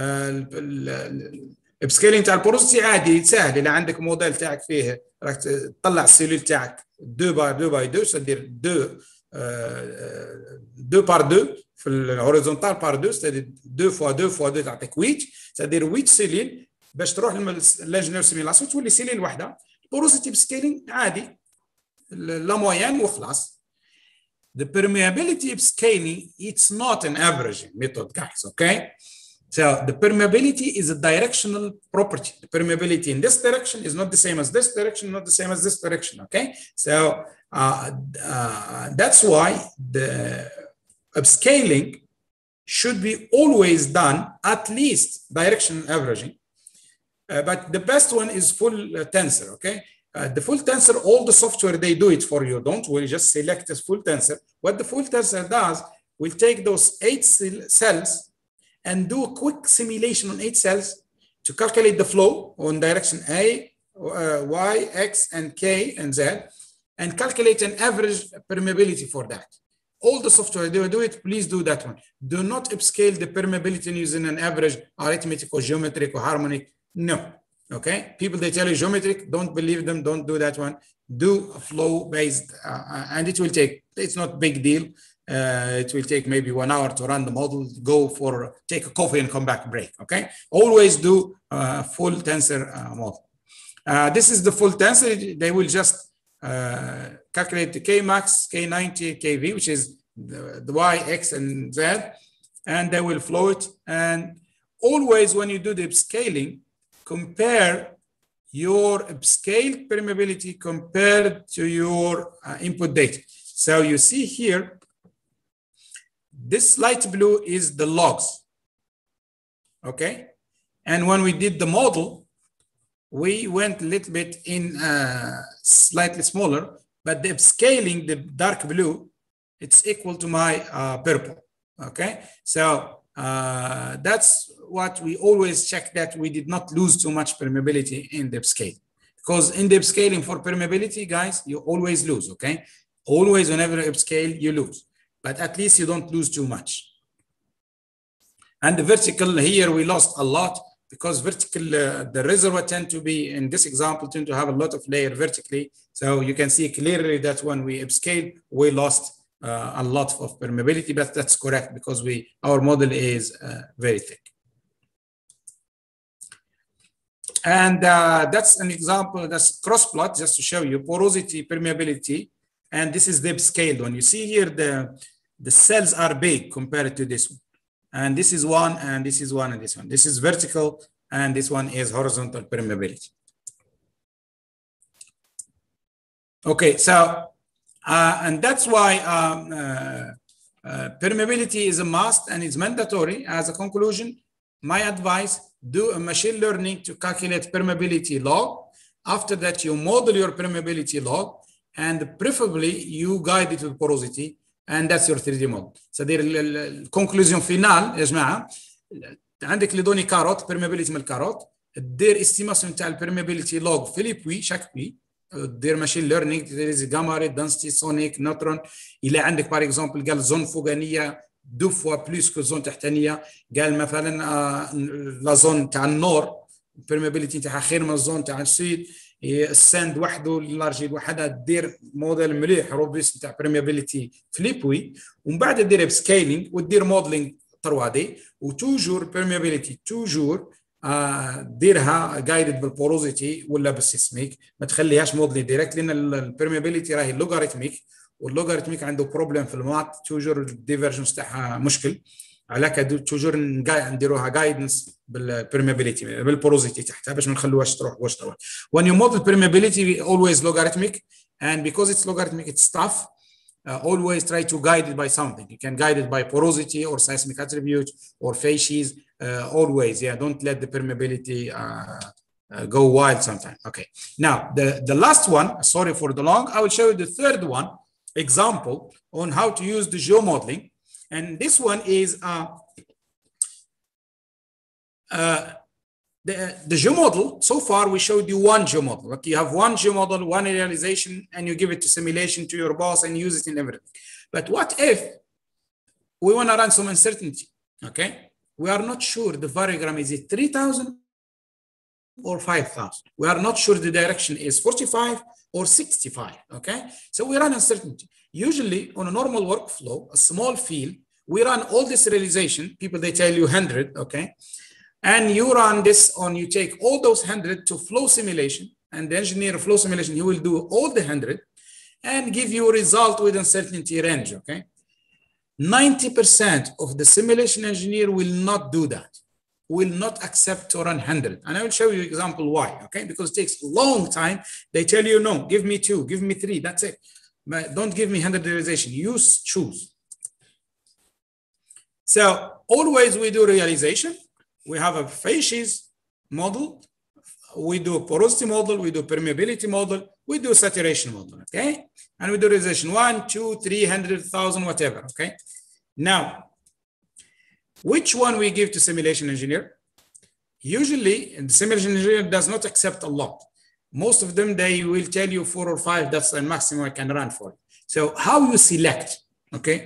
upscaling تاع البورosity عادي سهل. إذا عندك موديل تاعك فيه راك تطلع السيلول تاعك deux par deux by deux, c'est-à-dire deux deux par deux في الهوريزونتال par deux, c'est-à-dire deux fois deux fois deux تعطيك huit, c'est-à-dire huit سيلول باش تروح للانجينير سيميلاسيون تولي سيلول واحده. البورosity upscaling عادي لا موين وخلاص. The permeability upscaling, it's not an averaging method, guys, okay? So the permeability is a directional property. The permeability in this direction is not the same as this direction, not the same as this direction, okay? So uh, uh, that's why the upscaling should be always done, at least directional averaging. Uh, but the best one is full uh, tensor, okay? Uh, the full tensor, all the software, they do it for you. Don't worry, just select this full tensor. What the full tensor does, will take those eight cells and do a quick simulation on eight cells to calculate the flow on direction A, uh, Y, X, and K, and Z, and calculate an average permeability for that. All the software, they will do it, please do that one. Do not upscale the permeability using an average arithmetic or geometric or harmonic, no. Okay, people, they tell you geometric, don't believe them, don't do that one. Do a flow based, uh, and it will take, it's not big deal. Uh, it will take maybe one hour to run the model, go for, take a coffee and come back break, okay? Always do a full tensor uh, model. Uh, this is the full tensor. They will just uh, calculate the K max, K ninety, K V, which is the, the Y, X, and Z, and they will flow it. And always when you do the upscaling, compare your upscaled permeability compared to your uh, input data. So you see here, this light blue is the logs, okay? And when we did the model, we went a little bit in uh, slightly smaller, but the upscaling, the dark blue, it's equal to my uh, purple, okay? So uh, that's what we always check, that we did not lose too much permeability in the upscale. Because in the upscaling for permeability, guys, you always lose, okay? Always, whenever you upscale, you lose. But at least you don't lose too much. And the vertical here, we lost a lot because vertical, uh, the reservoir tend to be, in this example, tend to have a lot of layer vertically. So you can see clearly that when we upscale, we lost uh, a lot of permeability, but that's correct because we our model is uh, very thick. And uh, that's an example, that's cross plot, just to show you porosity, permeability. And this is the upscaled one. You see here, the, the cells are big compared to this one. And this is one, and this is one, and this one. This is vertical, and this one is horizontal permeability. Okay, so, uh, and that's why um, uh, uh, permeability is a must and it's mandatory. As a conclusion, my advice, do a machine learning to calculate permeability log. After that, you model your permeability log, and preferably you guide it with porosity, and that's your three D model. So the conclusion final يا جماعة، عندك اللي دوني كاروت permeability من الكاروت، دير استيماسيون تاع permeability log في لي بوي شاك بوي، دير ماشين ليرنينغ، دير جاما ري دنسيتي سونيك نوترون. إلى عندك بار اكزومبل قال زون فوقانية دو فوا بلوس كو زون تحتانية، قال مثلا لا زون تاع النور permeability تاعها خير من الزون تاع السود، الساند وحده الارجيل وحدها، دير موديل مليح روبست تاع بريميابيليتي فليبوي، ومن بعد دير سكيلينج ودير موديلينج ثري دي، وتوجور بريميابيليتي توجور آه ديرها جايدد بالبوروزيتي ولا بالسيسميك، ما تخليهاش موديل ديريكت، لان البريميابيليتي راهي لوغاريتميك، واللوغاريتميك عنده بروبليم في المات، توجور الديفرجنس تاعها مشكل، علاك توجور نديروها جايدنس بالبرميابيليتي بالبوروزيتي تحتها باش ما نخلوهاش تروح واش تروح. When you model permeability, always logarithmic, and because it's logarithmic, it's tough. Uh, always try to guide it by something. You can guide it by porosity or seismic attribute or facies. Uh, always, yeah. Don't let the permeability uh, uh, go wild sometime. Okay. Now the the last one. Sorry for the long. I will show you the third one example on how to use the geomodeling. And this one is uh, uh, the, the geomodel. So far, we showed you one geomodel. Like you have one geomodel, one realization, and you give it to simulation to your boss and use it in everything. But what if we want to run some uncertainty? Okay, we are not sure the variogram is it three thousand or five thousand. We are not sure the direction is forty-five or sixty-five. Okay, so we run uncertainty. Usually on a normal workflow, a small field, we run all this realization. People, they tell you one hundred, okay? And you run this on, you take all those one hundred to flow simulation, and the engineer flow simulation, he will do all the one hundred and give you a result with uncertainty range, okay? ninety percent of the simulation engineer will not do that, will not accept to run one hundred. And I will show you example why, okay? Because it takes a long time. They tell you, no, give me two, give me three, that's it. But don't give me one hundred realization, you choose. So always we do realization. We have a facies model. We do a porosity model. We do permeability model. We do saturation model, okay? And we do realization one, two, three hundred thousand, whatever, okay? Now, which one we give to simulation engineer? Usually, the simulation engineer does not accept a lot. Most of them, they will tell you four or five, that's the maximum I can run for. So how you select, okay?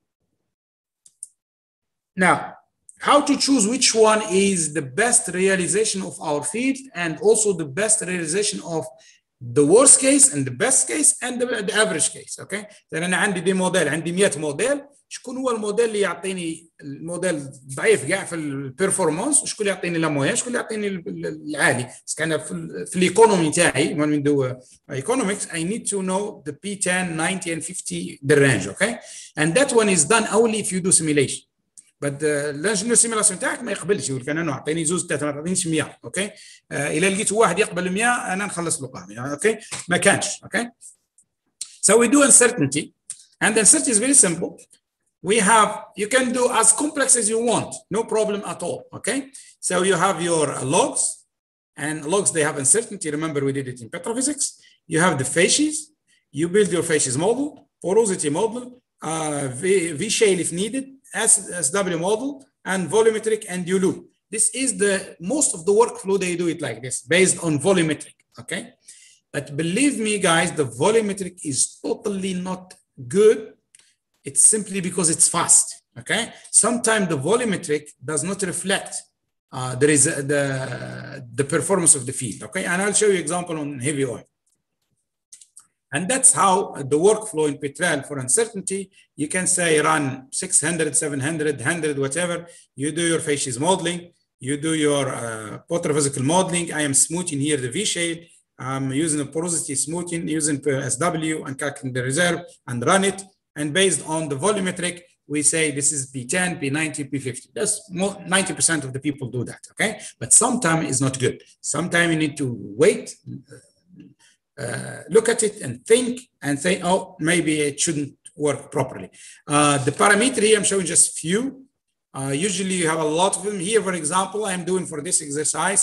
Now, how to choose which one is the best realization of our field, and also the best realization of the worst case and the best case and the, the average case, okay? Then أنا عندي دي موديل، عندي مية موديل، شكون هو الموديل اللي يعطيني الموديل ضعيف كاع في البيرفورمانس، وشكون اللي يعطيني لا مويان، شكون اللي يعطيني العالي. بس كان في, في الايكونومي تاعي من ندو economics I need to know the P ten, ninety and fifty the range. Okay, and that one is done only if you do simulation. but الانجينير سيميلاسيون تاعك ما يقبلش، يقول لك انا اعطيني زوج ثلاثه ما تعطينيش مية. اوكي الا لقيت واحد يقبل مية انا نخلص له قهوه. اوكي ما كانش. اوكي so we do uncertainty, and uncertainty is very simple. We have, you can do as complex as you want, no problem at all. Okay, so you have your logs, and logs they have uncertainty. Remember we did it in petrophysics. You have the facies, you build your facies model, porosity model, uh, v, v shale if needed, S W model, and volumetric, and you loop. This is the most of the workflow they do it like this, based on volumetric. Okay, but believe me guys, the volumetric is totally not good. It's simply because it's fast. Okay, sometimes the volumetric does not reflect uh, there is a, the the performance of the field. Okay, and I'll show you example on heavy oil. And that's how the workflow in Petrel for uncertainty, you can say run six hundred, seven hundred, one hundred, whatever. You do your facies modeling, you do your uh, petrophysical modeling. I am smoothing here the V shale. I'm using the porosity smoothing, using S W and calculating the reserve and run it. And based on the volumetric, we say this is P ten, P ninety, P fifty. That's more, ninety percent of the people do that. Okay, but sometimes it's not good. Sometimes you need to wait. Uh, look at it and think and say, oh, maybe it shouldn't work properly. Uh, the parameter here, I'm showing just few. Uh, usually you have a lot of them. Here, for example, I'm doing for this exercise,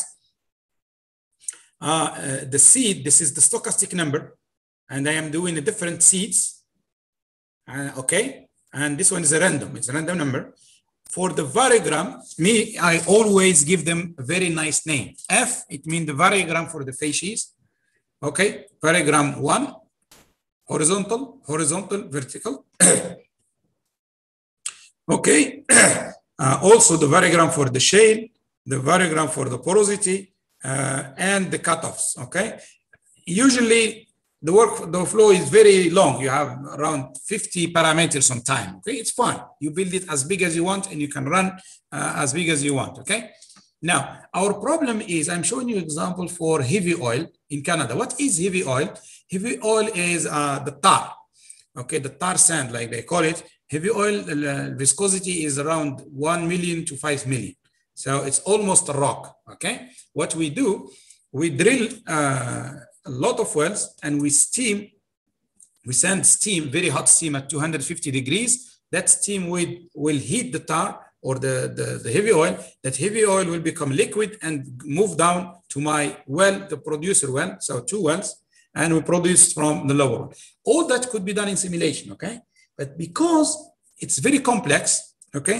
uh, uh, the seed, this is the stochastic number, and I am doing the different seeds. Uh, okay, and this one is a random, it's a random number. For the variogram, me, I always give them a very nice name. F, it means the variogram for the facies. Okay, variogram one, horizontal, horizontal, vertical. Okay, uh, also the variogram for the shale, the variogram for the porosity, uh, and the cutoffs. Okay, usually the work, the flow is very long. You have around fifty parameters on time. Okay, it's fine. You build it as big as you want, and you can run uh, as big as you want. Okay. Now, our problem is, I'm showing you an example for heavy oil in Canada. What is heavy oil? Heavy oil is uh, the tar, okay, the tar sand, like they call it. Heavy oil, the uh, viscosity is around one million to five million. So it's almost a rock, okay? What we do, we drill uh, a lot of wells and we steam, we send steam, very hot steam at two hundred fifty degrees. That steam will, will heat the tar, or the, the, the heavy oil. That heavy oil will become liquid and move down to my well, the producer well, so two wells, and we produce from the lower one. All that could be done in simulation, okay? But because it's very complex, okay?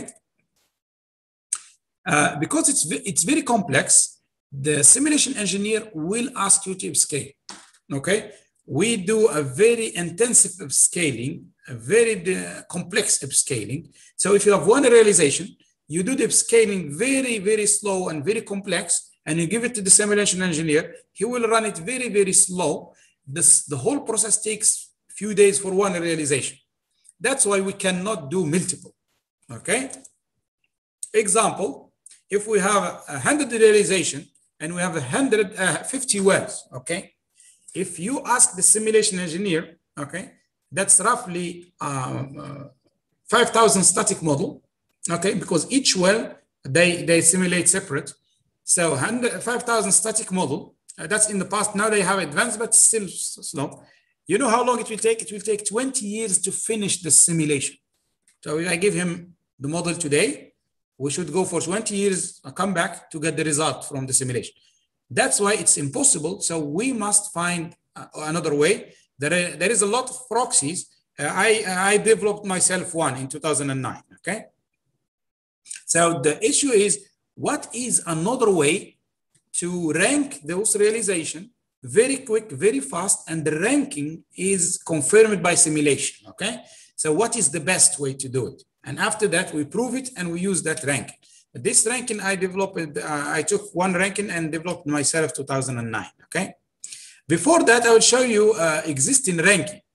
Uh, because it's, it's very complex, the simulation engineer will ask you to upscale, okay? We do a very intensive upscaling, a very uh, complex upscaling. So if you have one realization, you do the upscaling very, very slow and very complex, and you give it to the simulation engineer, he will run it very, very slow. This, the whole process takes a few days for one realization. That's why we cannot do multiple, okay? Example, if we have a hundred realization and we have a hundred uh, fifty wells, okay? If you ask the simulation engineer, okay, that's roughly um, uh, five thousand static model, okay, because each well, they, they simulate separate. So five thousand static model, uh, that's in the past. Now they have advanced, but still slow. You know how long it will take? It will take twenty years to finish the simulation. So if I give him the model today, we should go for twenty years, uh, come back to get the result from the simulation. That's why it's impossible. So we must find uh, another way. There, are, there is a lot of proxies. Uh, I, I developed myself one in two thousand nine, okay? So the issue is, what is another way to rank those realization very quick, very fast, and the ranking is confirmed by simulation, okay? So what is the best way to do it? And after that, we prove it and we use that ranking. This ranking I developed, uh, I took one ranking and developed myself two thousand nine, okay? Before that, I will show you uh, existing ranking,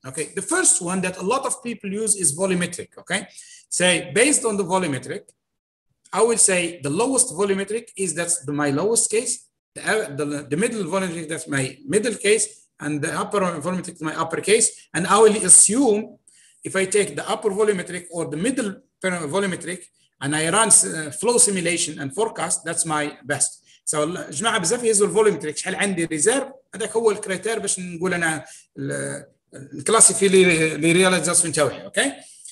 Okay, the first one that a lot of people use is volumetric. Okay, say based on the volumetric, I will say the lowest volumetric is that's the, my lowest case, the, the, the middle volumetric that's my middle case, and the upper volumetric is my upper case. And I will assume if I take the upper volumetric or the middle volumetric and I run flow simulation and forecast, that's my best. So جماعة بزاف يهزوا الفوليومتريك شحال عندي ريزيرف، هذاك هو الكريتير باش نقول انا الكلاسيفي لي رياليزاسيون تاعي. اوكي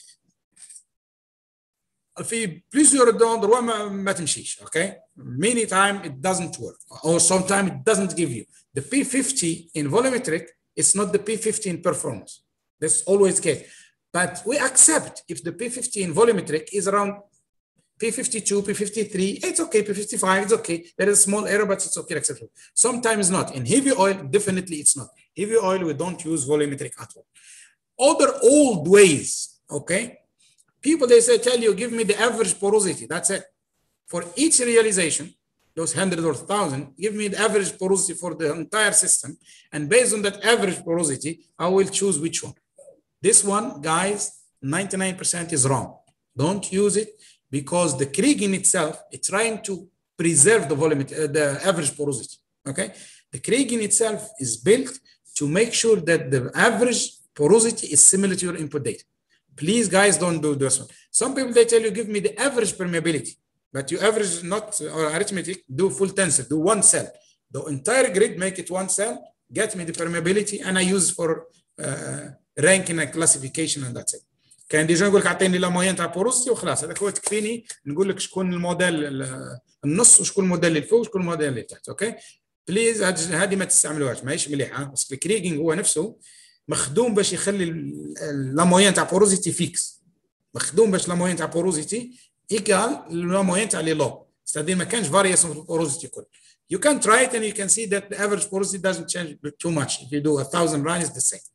في بليزيور دوندروا ما, ما تمشيش. اوكي many time it doesn't work or sometimes it doesn't give you the P fifty in volumetric. It's not the P fifty in performance. That's always the case, but we accept if the P fifty in volumetric is around P fifty-two, P fifty-three, it's okay. P fifty-five, it's okay. There is a small error, but it's okay, acceptable. Sometimes not. In heavy oil, definitely it's not. Heavy oil, we don't use volumetric at all. Other old ways, okay? People, they say, tell you, give me the average porosity. That's it. For each realization, those hundred or thousand, give me the average porosity for the entire system. And based on that average porosity, I will choose which one. This one, guys, ninety-nine percent is wrong. Don't use it. Because the Krieg in itself is trying to preserve the volume, uh, the average porosity. Okay, the Krieg in itself is built to make sure that the average porosity is similar to your input data. Please, guys, don't do this one. Some people they tell you give me the average permeability, but you average not or arithmetic. Do full tensor, do one cell. The entire grid, make it one cell. Get me the permeability, and I use for uh, ranking and classification, and that's it. كان ديجا نقول لك اعطيني لا موين تاع بوروسيتي وخلاص، هذاك هو تكفيني نقول لك شكون الموديل النص وشكون الموديل اللي فوق وشكون الموديل اللي تحت. اوكي بليز هذه ما تستعملوهاش، ماهيش مليحه. بس الكريغينغ هو نفسه مخدوم باش يخلي لا موين تاع بوروسيتي فيكس، مخدوم باش لا موين تاع بوروسيتي ايكال لا موين تاع لي لو، ستادير ما كانش فارياسيون في البوروسيتي كل. You can try it and you can see that the average porosity doesn't change too much. If you do a thousand runs, it's the same.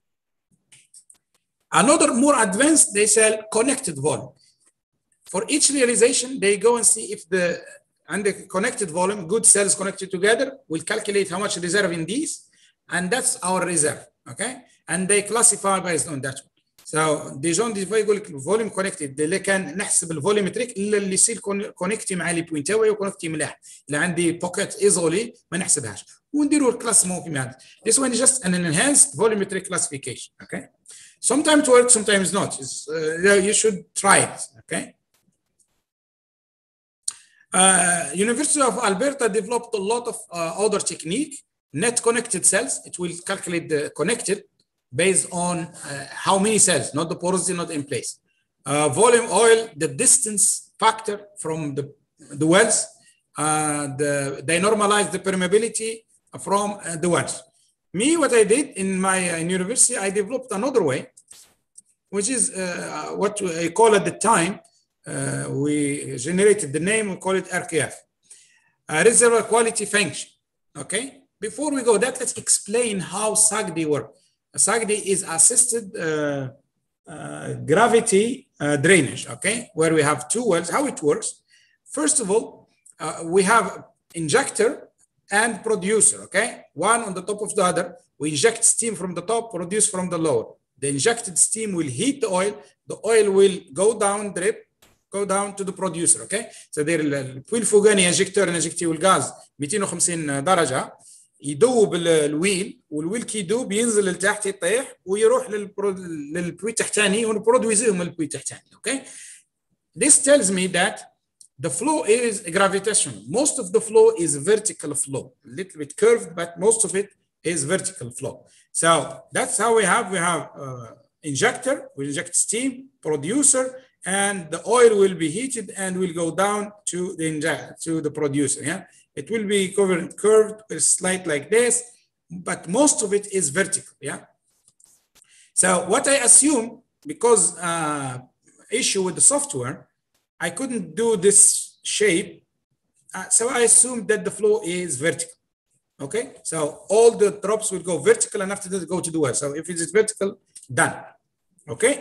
Another more advanced, they sell connected volume. For each realization, they go and see if the and the connected volume, good cells connected together, will calculate how much reserve in these, and that's our reserve. Okay, and they classify based on that one. So ديجون دي يقول لك الفوليوم كونكتد اللي كان نحسب الفوليومتريك الا اللي يصير كونكتي مع لي بوين تاوي وكونكتي ملاح. اللي عندي بوكيت ايزولي ما نحسبهاش ونديروا الكلاسمون كيما هذا. This one is just an enhanced volumetric classification. Okay. Sometimes it works, sometimes not. Uh, you should try it, okay? Uh, University of Alberta developed a lot of uh, other technique, net connected cells. It will calculate the connected based on uh, how many cells, not the porosity, not in place. Uh, volume oil, the distance factor from the, the wells, uh, the, they normalize the permeability from uh, the wells. Me, what I did in my uh, university, I developed another way, which is uh, what I call at the time, uh, we generated the name, we call it R Q F, uh, Reservoir Quality Function. Okay, before we go that, let's explain how S A G D works. S A G D is assisted uh, uh, gravity uh, drainage, okay, where we have two wells. How it works, first of all, uh, we have injector and producer, okay? One on the top of the other. We inject steam from the top, produce from the lower. The injected steam will heat the oil. The oil will go down, drip, go down to the producer, okay? So there البويل الفوقاني انجكتور انجكتيو الغاز مئتين وخمسين درجة يدوب الويل والويل كي يدوب ينزل لتحت يطيح ويروح للبوي التحتاني ونبرودويزيه من البوي التحتاني, okay? This tells me that the flow is gravitational. Most of the flow is vertical flow, a little bit curved, but most of it is vertical flow. So that's how we have, we have uh, injector, we inject steam, producer, and the oil will be heated and will go down to the injector, to the producer, yeah? It will be covered, curved, slight like this, but most of it is vertical, yeah? So what I assume, because uh, issue with the software, I couldn't do this shape, uh, so I assumed that the flow is vertical. Okay, so all the drops will go vertical and after that go to the well. So if it is vertical, done. Okay,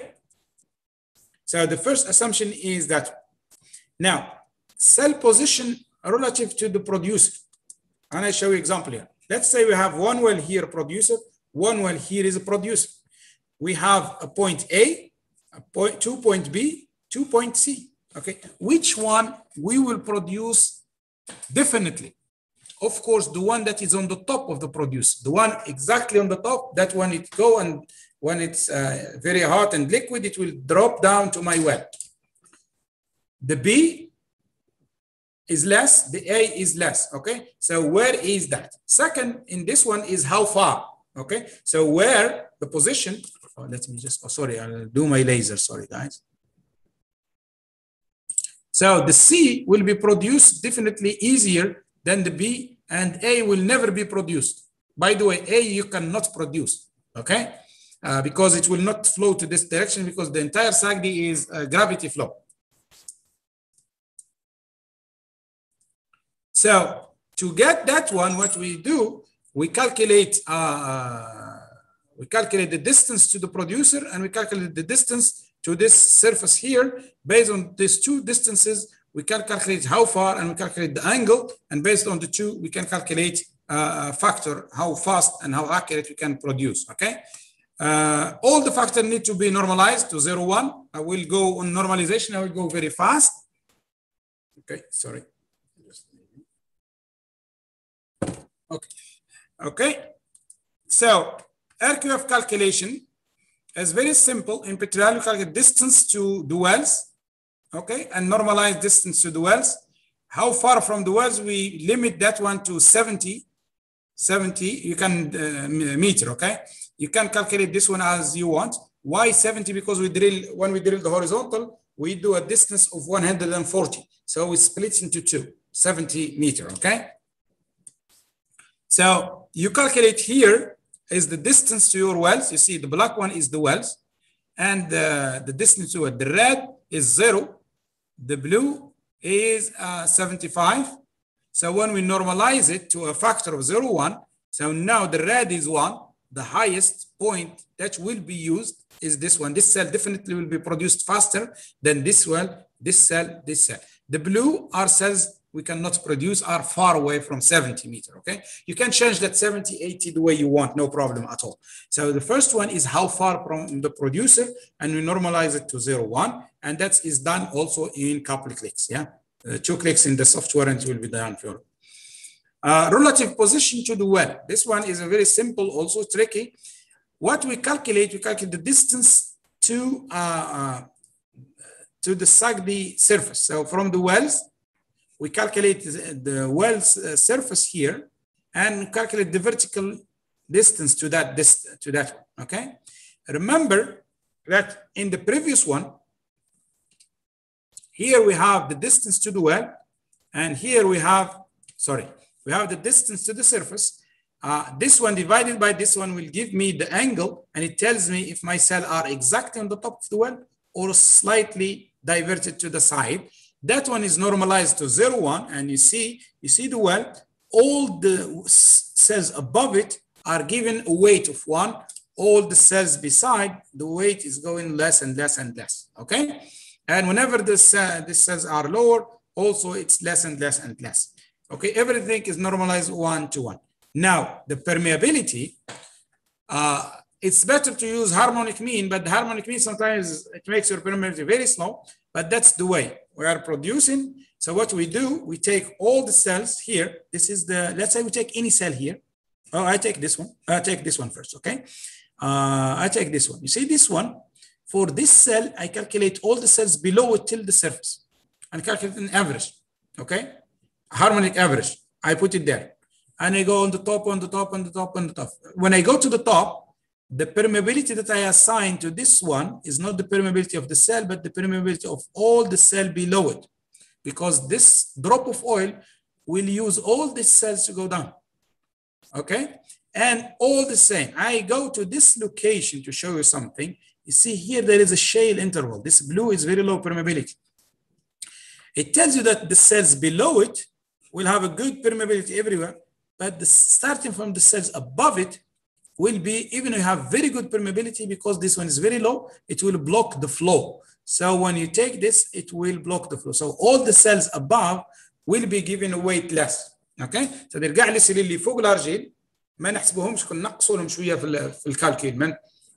so the first assumption is that now cell position relative to the producer. And I show you example here. Let's say we have one well here, producer, one well here is a producer. we have a point A, a point, two point B, two point C. Okay, which one we will produce definitely? Of course, the one that is on the top of the producer, the one exactly on the top, that one it go, and when it's uh, very hot and liquid, it will drop down to my well. The B is less, the A is less, okay? So where is that? Second, in this one is how far, okay? So where the position, oh, let me just, oh, sorry, I'll do my laser, sorry guys. So the C will be produced definitely easier than the B, and A will never be produced. By the way, A you cannot produce, okay? Uh, because it will not flow to this direction because the entire S A G D is uh, gravity flow. So to get that one, what we do, we calculate uh, we calculate the distance to the producer and we calculate the distance to this surface here. Based on these two distances, we can calculate how far and we calculate the angle. And based on the two, we can calculate uh, a factor, how fast and how accurate we can produce, okay? Uh, all the factors need to be normalized to zero, one. I will go on normalization, I will go very fast. Okay, sorry. Okay, okay. So R Q F calculation is very simple. In Petrel, you calculate distance to the wells, okay, and normalize distance to the wells. How far from the wells? We limit that one to seventy, seventy. You can uh, meter, okay. You can calculate this one as you want. Why seventy? Because we drill when we drill the horizontal, we do a distance of one hundred forty. So we split into two, seventy meter, okay. So you calculate here is the distance to your wells. You see the black one is the wells and uh, the distance to it. The red is zero. The blue is uh, seventy-five. So when we normalize it to a factor of zero, one, so now the red is one. The highest point that will be used is this one. This cell definitely will be produced faster than this well, this cell, this cell. The blue are cells we cannot produce, are far away from seventy meter, okay? You can change that seventy, eighty the way you want, no problem at all. So the first one is how far from the producer, and we normalize it to zero, one, and that is done also in couple clicks, yeah? Uh, two clicks in the software and it will be done for you. Uh, relative position to the well. This one is a very simple, also tricky. What we calculate, we calculate the distance to, uh, uh, to the S A G D surface. So from the wells, we calculate the well's uh, surface here and calculate the vertical distance to that, this, to that one, okay? Remember that in the previous one, here we have the distance to the well, and here we have, sorry, we have the distance to the surface. Uh, this one divided by this one will give me the angle, and it tells me if my cells are exactly on the top of the well or slightly diverted to the side. That one is normalized to zero, one, and you see, you see the well, all the cells above it are given a weight of one. All the cells beside, the weight is going less and less and less, okay? And whenever the, uh, the cells are lower, also it's less and less and less. Okay, everything is normalized one to one. Now, the permeability, uh, it's better to use harmonic mean, but the harmonic mean sometimes it makes your permeability very slow, but that's the way we are producing. So what we do, we take all the cells here. This is the, let's say we take any cell here. Oh, I take this one. I take this one first, okay? Uh, I take this one. You see this one? For this cell, I calculate all the cells below it till the surface and calculate an average, okay? Harmonic average, I put it there. And I go on the top, on the top, on the top, on the top. When I go to the top, the permeability that I assign to this one is not the permeability of the cell, but the permeability of all the cell below it. Because this drop of oil will use all these cells to go down, okay? And all the same, I go to this location to show you something. You see here, there is a shale interval. This blue is very low permeability. It tells you that the cells below it will have a good permeability everywhere, but the, starting from the cells above it will be, even if you have very good permeability, because this one is very low, it will block the flow. So when you take this, it will block the flow. So all the cells above will be given a weight less. Okay? So نرجع للسيل اللي فوق الارجيل ما نحسبهمش كنا نقصوا لهم شويه في في الكالكيل.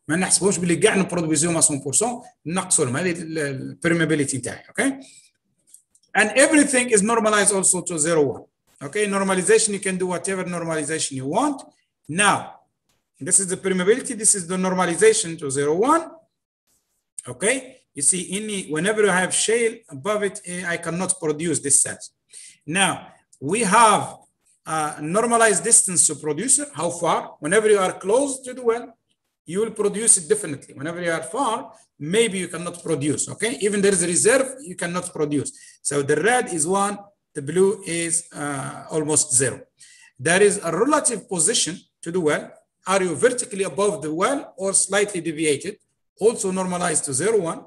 ما نحسبوش باللي كاع نبرودويزيهم مية بالمية، نقصوا لهم هذه البيرميابيليتي تاعي. اوكي. And everything is normalized also to zero one. Okay, normalization, you can do whatever normalization you want. Now, this is the permeability, this is the normalization to zero one. Okay, you see, any whenever you have shale above it, I cannot produce this cells. Now, we have a normalized distance to producer, how far? Whenever you are close to the well, you will produce it definitely. Whenever you are far, maybe you cannot produce, okay? Even there is a reserve, you cannot produce. So the red is one, the blue is uh, almost zero. There is a relative position to the well. Are you vertically above the well or slightly deviated? Also normalized to zero one.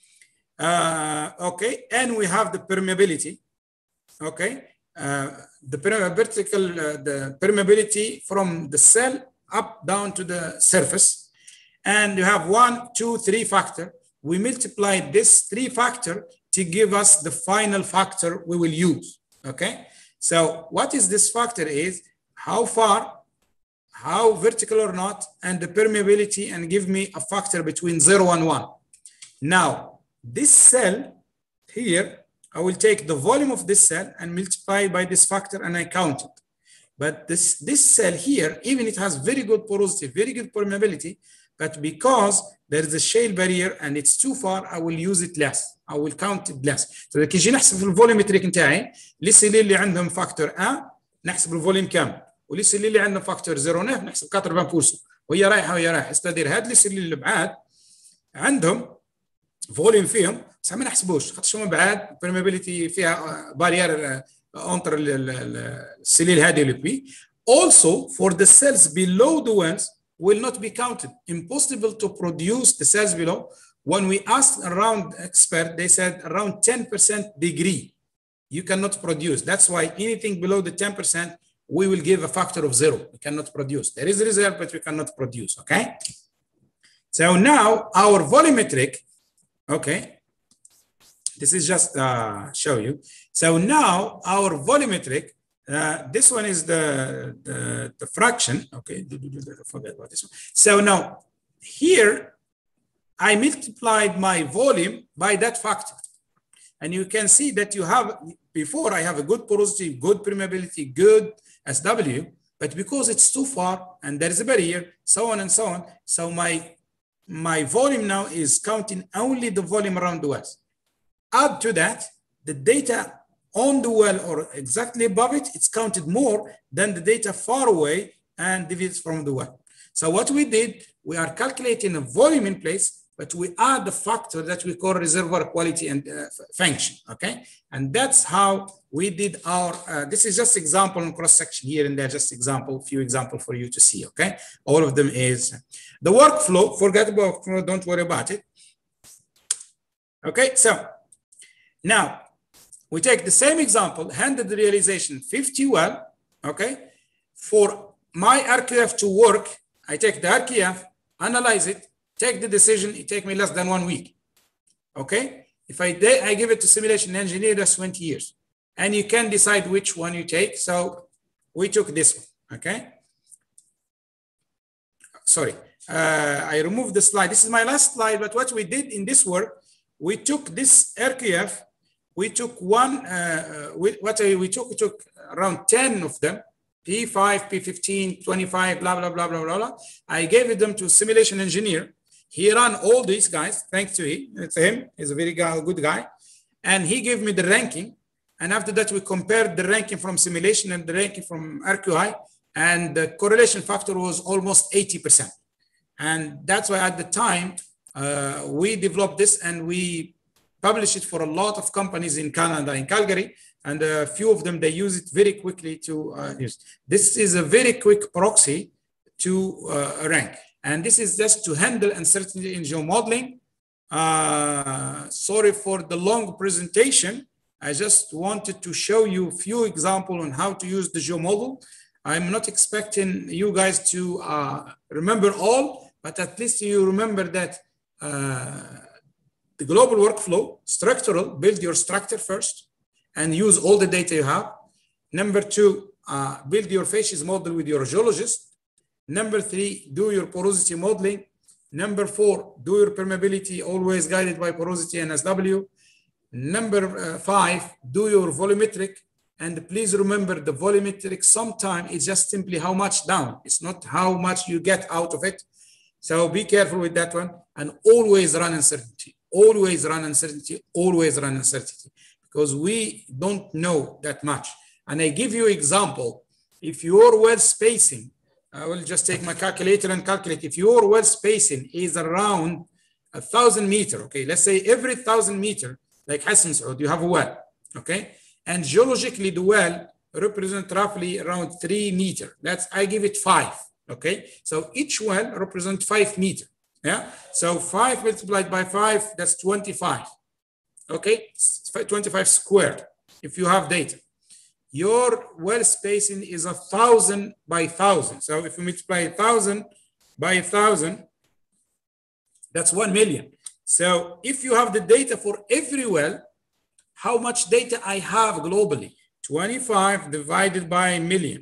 Uh, okay, and we have the permeability, okay? Uh, the vertical, uh, the permeability from the cell up down to the surface. And you have one, two, three factor. We multiply this three factor to give us the final factor we will use, okay? So what is this factor is how far, how vertical or not, and the permeability, and give me a factor between zero and one. Now, this cell here, I will take the volume of this cell and multiply by this factor and I count it. But this, this cell here, even it has very good porosity, very good permeability, but because there is a shale barrier and it's too far, I will use it less. I will count it less. So كي نجي نحسب الفوليومتريك نتاعي لي سيلين اللي عندهم فاكتور واحد نحسب الفوليوم كامل، ولي سيلين اللي عندهم فاكتور صفر فاصلة تسعة نحسب ثمانين بالمية وهي رايحه وهي رايحه. استدير هاد لي سيلين اللي بعاد عندهم فوليوم فيهم بصح ما نحسبوش خاطر هما بعاد permeability فيها بارير اونتر السيلين هذه اللي بي. Also for the cells below the wells will not be counted. Impossible to produce the cells below. When we asked around expert, they said around ten percent degree, you cannot produce. That's why anything below the ten percent, we will give a factor of zero. We cannot produce. There is a reserve, but we cannot produce, okay? So now our volumetric, okay, this is just uh, show you. So now our volumetric, Uh, this one is the, the, the fraction, okay, forget about this one. So now here, I multiplied my volume by that factor. And you can see that you have, before I have a good porosity, good permeability, good S W, but because it's too far and there is a barrier, so on and so on, so my, my volume now is counting only the volume around the wells. Add to that, the data on the well or exactly above it, it's counted more than the data far away and divides from the well. So what we did, we are calculating a volume in place, but we add the factor that we call reservoir quality and uh, function, okay? And that's how we did our, uh, this is just example and cross-section here and there, just example, few example for you to see, okay? All of them is, the workflow, forget about workflow, don't worry about it. Okay, so now, we take the same example, handed the realization fifty well, okay? For my R Q F to work, I take the R Q F, analyze it, take the decision, it takes me less than one week, okay? If I, I give it to simulation engineer, that's twenty years. And you can decide which one you take. So we took this one, okay? Sorry, uh, I removed the slide. This is my last slide, but what we did in this work, we took this R Q F, we took one, uh, we, what I, we took, we took around ten of them, P five, P fifteen, twenty-five, blah, blah, blah, blah, blah, blah. I gave them to simulation engineer. He ran all these guys, thanks to him, it's him, he's a very good guy. And he gave me the ranking. And after that, we compared the ranking from simulation and the ranking from R Q I. And the correlation factor was almost eighty percent. And that's why at the time, uh, we developed this and we publish it for a lot of companies in Canada, in Calgary, and a few of them, they use it very quickly to uh, use. This is a very quick proxy to uh, rank. And this is just to handle uncertainty in geomodeling. Uh, sorry for the long presentation. I just wanted to show you a few examples on how to use the geomodel. I'm not expecting you guys to uh, remember all, but at least you remember that uh, the global workflow, structural, build your structure first and use all the data you have. Number two, uh, build your facies model with your geologist. Number three, do your porosity modeling. Number four, do your permeability always guided by porosity and S W. Number uh, five, do your volumetric. And please remember the volumetric sometimes is just simply how much down. It's not how much you get out of it. So be careful with that one. And always run uncertainty. Always run uncertainty. Always run uncertainty. Because we don't know that much. And I give you example. If your well spacing, I will just take my calculator and calculate. If your well spacing is around a thousand meter, okay, let's say every thousand meter, like Hassan Saud, you have a well, okay? And geologically, the well represents roughly around three meter. That's, I give it five, okay? So each well represents five meter, yeah? So five multiplied by five, that's twenty-five, okay? twenty-five squared, if you have data. Your well spacing is a thousand by thousand. So if you multiply a thousand by a thousand, that's one million. So if you have the data for every well, how much data I have globally? twenty-five divided by a million,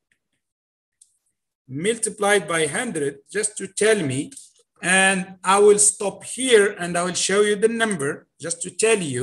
multiplied by one hundred, just to tell me, and I will stop here and I will show you the number, just to tell you.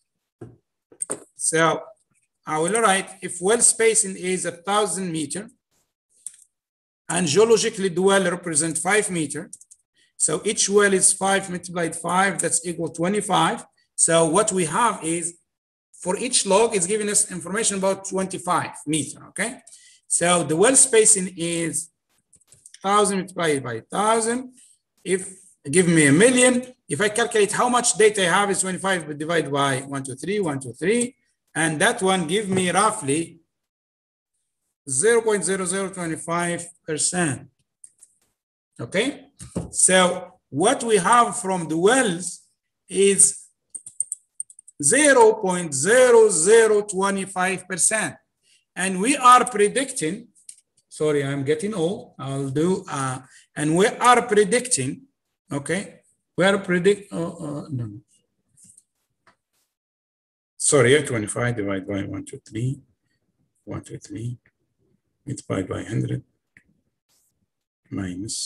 So I will write, if well spacing is a thousand meter, and geologically the well represents five meter, so each well is five multiplied five, that's equal twenty-five. So what we have is, for each log, it's giving us information about twenty-five meter, okay? So the well spacing is one thousand multiplied by one thousand. If, give me a million. If I calculate how much data I have, is twenty-five divided by one, two, three, one, two, three. And that one give me roughly zero point zero zero two five percent. Okay? So what we have from the wells is zero point zero zero two five percent. And we are predicting, sorry, I'm getting old, I'll do, uh, and we are predicting, okay? We are predict, oh, uh, no. Sorry, twenty-five divided by one, two, three, one, two, three, multiplied by one hundred, minus.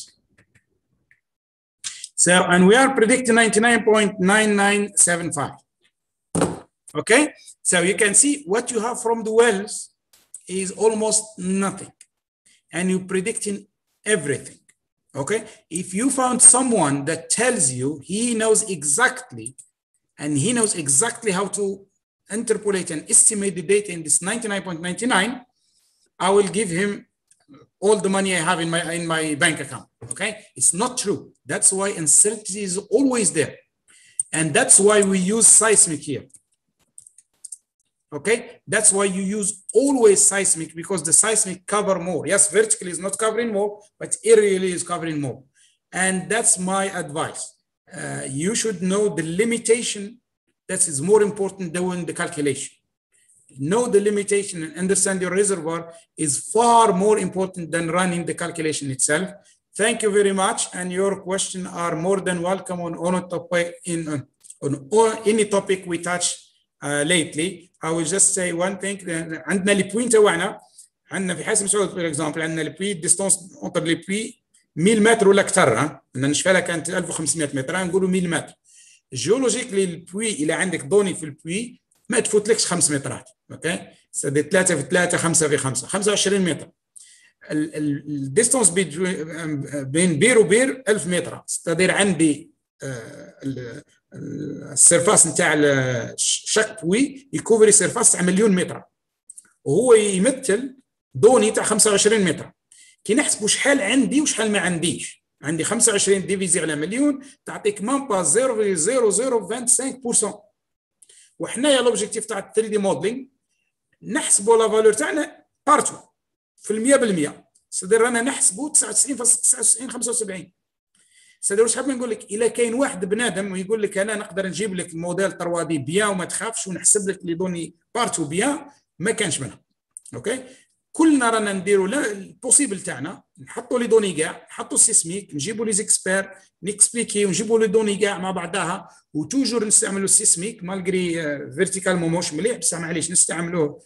So, and we are predicting ninety-nine point nine nine seven five. Okay, so you can see what you have from the wells is almost nothing. And you're predicting everything. Okay, if you found someone that tells you he knows exactly, and he knows exactly how to interpolate and estimate the data in this ninety-nine point nine nine, I will give him all the money I have in my in my bank account. Okay, it's not true. That's why uncertainty is always there, and that's why we use seismic here. Okay, that's why you use always seismic, because the seismic cover more. Yes, vertically is not covering more, but aerially is covering more, and that's my advice. Uh, you should know the limitation. That is more important than the calculation. Know the limitation and understand your reservoir is far more important than running the calculation itself. Thank you very much, and your questions are more than welcome on, on, a topic in, on, on any topic we touch uh, lately. I will just say one thing. عندنا لي بوين تاعنا عندنا في حاسم سعود for example عندنا لي بوي distance entre les puits مية متر ولا أكثر. ها نشفالها كانت ألف وخمسمائة متر، نقولوا مية متر. جيولوجيكلي البوي الى عندك دوني في البوي ما تفوتلكش خمس مترات، اوكي؟ سدي ثلاثة في ثلاثة، خمسة في خمسة، خمسة وعشرين متر. الديستانس بين بير وبير ألف متر، تدير عندي السيرفاس نتاع شق بوي يكوفري سيرفاس تاع مليون متر، وهو يمثل دوني تاع خمسة وعشرين متر. كي نحسبوا شحال عندي وشحال ما عنديش، عندي خمسة وعشرين ديفيزي على مليون تعطيك مام با صفر فاصلة صفر صفر خمسة وعشرين بالمئة. وحنايا لوبجيكتيف تاع ثري دي موديلينغ نحسبوا لا فالور تاعنا بارتو في المية بالمية، سدير رانا نحسبوا تسعة وتسعين فاصلة تسعة وتسعين خمسة وسبعين. سدير واش حاب نقول لك، الا كاين واحد بنادم ويقول لك انا نقدر نجيب لك الموديل ثري دي بيان وما تخافش ونحسب لك لي دوني بارتو بيان، ما كانش منها. اوكي، كلنا رانا نديروا البوسيبل تاعنا، نحطوا لي دوني كاع، نحطوا السيسميك، نجيبوا لي زيكسبير نكسبليكي ونجيبوا لي دوني كاع مع بعضها، وتوجور نستعملوا السيسميك مالغري فيرتيكال موش مليح، بصح معليش نستعملوه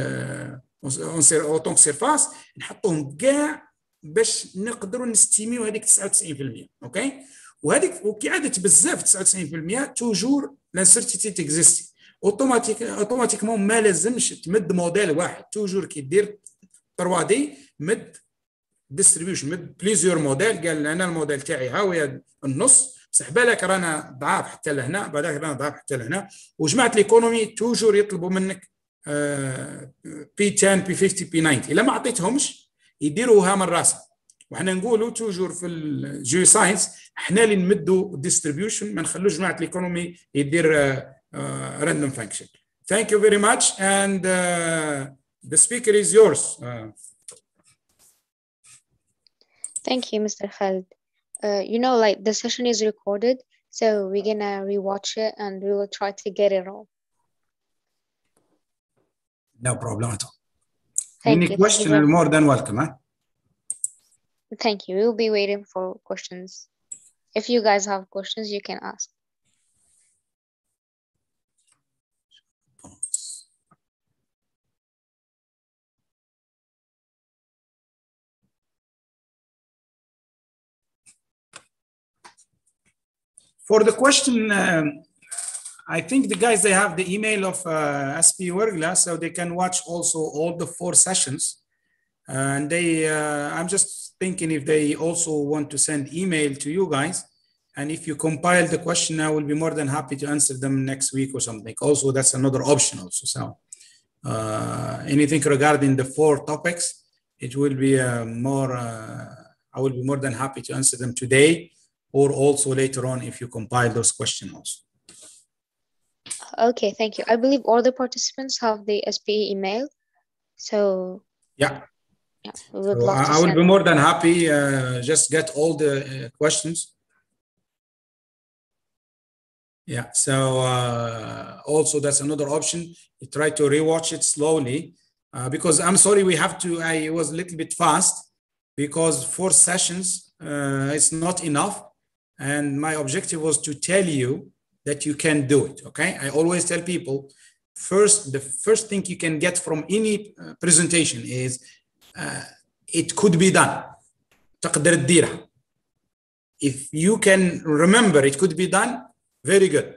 اون سيرفاس، نحطوهم كاع باش نقدروا نستيميو هذيك تسعة وتسعين بالمية. اوكي، وهذيك وكعادة بزاف تسعة وتسعين بالمئة توجور لانسيرتيتي اكزيستي اوتوماتيك اوتوماتيكمون ما لازمش تمد موديل واحد توجور كي دير ثري دي مد ديستريبيوشن مد بليزيور موديل قال انا الموديل تاعي هاويه النص بصح بالك رانا ضعاف حتى لهنا بعدك رانا ضعاف حتى لهنا وجماعه الايكونومي توجور يطلبوا منك بي عشرة بي خمسين بي تسعين الا ما عطيتهمش يديروها من راسها وحنا نقولوا توجور في الجيو ساينس احنا اللي نمدوا الديستريبيوشن ما نخلوش جماعه الايكونومي يدير راندوم فانكشن. Thank you very much and uh, the speaker is yours. Uh, Thank you, Mister Khaled. Uh, you know, like the session is recorded, so we're gonna rewatch it and we will try to get it all. No problem at all. Thank Any you. question Thank you. are more than welcome. Huh? Thank you. We'll be waiting for questions. If you guys have questions, you can ask. For the question, um, I think the guys, they have the email of uh, S P Wergla, so they can watch also all the four sessions. And they, uh, I'm just thinking if they also want to send email to you guys. And if you compile the question, I will be more than happy to answer them next week or something. Also, that's another option also. So uh, anything regarding the four topics, it will be uh, more, uh, I will be more than happy to answer them today or also later on if you compile those questions also. Okay, thank you. I believe all the participants have the S P E email. So Yeah. yeah, we would So love I, to I will send be more than happy. Uh, just get all the uh, questions. Yeah. So uh, also that's another option. You try to rewatch it slowly uh, because I'm sorry we have to. I was a little bit fast because four sessions uh, it's not enough, and my objective was to tell you that you can do it. Okay. I always tell people first the first thing you can get from any uh, presentation is. Uh, it could be done. تقدر تديرها. If you can remember it could be done, very good.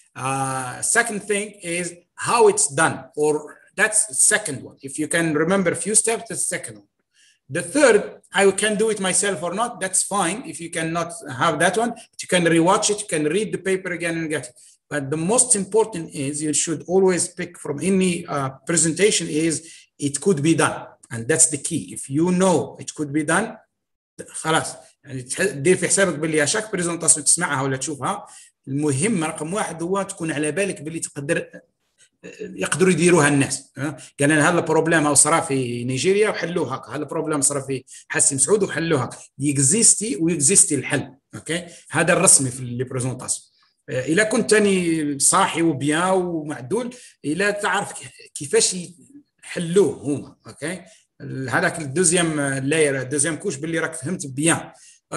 Uh, second thing is how it's done, or that's the second one. If you can remember a few steps, that's the second one. The third, I can do it myself or not, that's fine. If you cannot have that one, you can rewatch it, you can read the paper again and get it. But the most important is you should always pick from any uh, presentation is it could be done. And that's the key. If you know it could be done, خلاص يعني دير في حسابك باللي شاك بريزونطاسيون تسمعها ولا تشوفها المهم رقم واحد هو تكون على بالك باللي تقدر يقدروا يديروها الناس. قال انا هذا البروبليم او صرا في نيجيريا وحلوه هكا، هذا البروبليم صرا في حسن مسعود وحلوه هكا، يكزيستي ويكزيستي الحل. اوكي هذا الرسمي في لي بريزونطاسيون. الا كنت تاني صاحي وبيان ومعدول الا تعرف كيفاش يحلوه هما. اوكي هذاك الدوزيام لاير الدوزيام كوش باللي راك فهمت بيان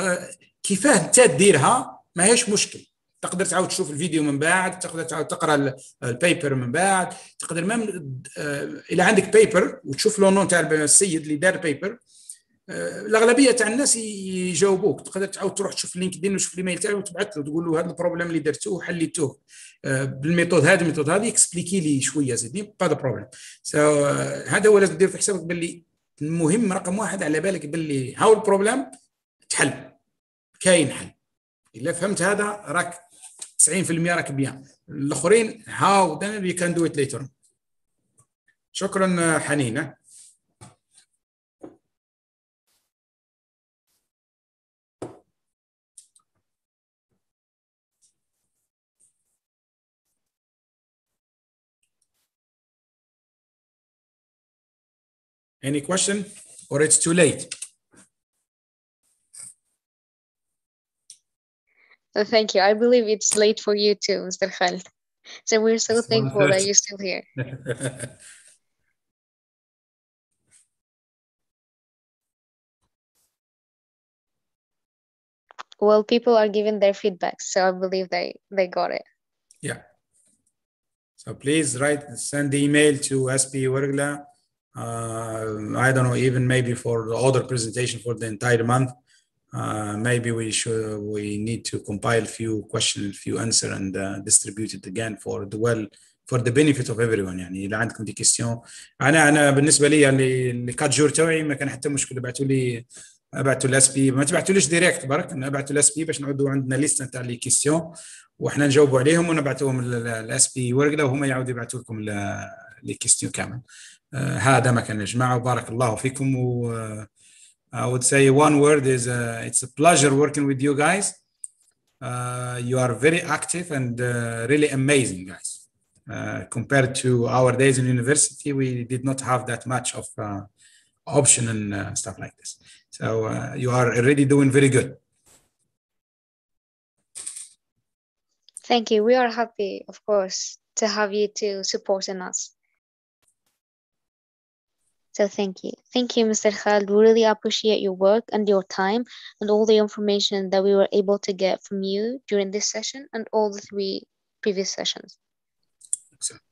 كيفاه انت ديرها ماهيش مشكل. تقدر تعاود تشوف الفيديو من بعد، تقدر تعاود تقرا البيبر من بعد، تقدر مام الى عندك بيبر وتشوف لو نون تاع السيد اللي دار بيبر الاغلبيه تاع الناس يجاوبوك. تقدر تعاود تروح تشوف اللينكدين وتشوف الايميل تاعو وتبعث له تقول له هذا البروبليم اللي درتوه وحليتوه بالميثود هذه الميثود هذه اكسبليكي لي شويه زيدني با دو بروبليم. سو هذا هو لازم دير في حسابك باللي المهم رقم واحد على بالك باللي هاو البروبليم تحل، كاين حل. الا فهمت هذا راك تسعين بالمئة راك بيان. الاخرين هاو then we can do it later. شكرا حنين. Any question or it's too late? Uh, thank you. I believe it's late for you too, Mister Khaled. So we're so It's thankful that you're still here. Well, people are giving their feedback, so I believe they they got it. Yeah. So please write, send the email to S P Wergla. Uh, I don't know, even maybe for the other presentation for the entire month. Uh, maybe we should we need to compile few questions, few answer and uh, distribute it again for the well for the benefit of everyone. يعني إذا عندكم دي كيستيون أنا أنا بالنسبة لي اللي اللي كات جور توعي ما كان حتى مشكلة. بعتوا لي ابعتوا الاس بي، ما تبعتوليش ديريكت برك، ابعتوا الاس بي باش نعودوا عندنا ليست نتاع لي كيستيون وحنا نجاوبوا عليهم ونبعتوهم الاس بي ورقه وهم يعاودوا يبعثوا لكم لي كيستيون كامل. آه هذا ما كان يا جماعه وبارك الله فيكم. و I would say one word is uh, it's a pleasure working with you guys. Uh, you are very active and uh, really amazing guys. Uh, compared to our days in university, we did not have that much of uh, option and uh, stuff like this. So uh, you are already doing very good. Thank you. We are happy, of course, to have you to supporting us. So thank you. Thank you, Mister Khaled. We really appreciate your work and your time and all the information that we were able to get from you during this session and all the three previous sessions. Excellent.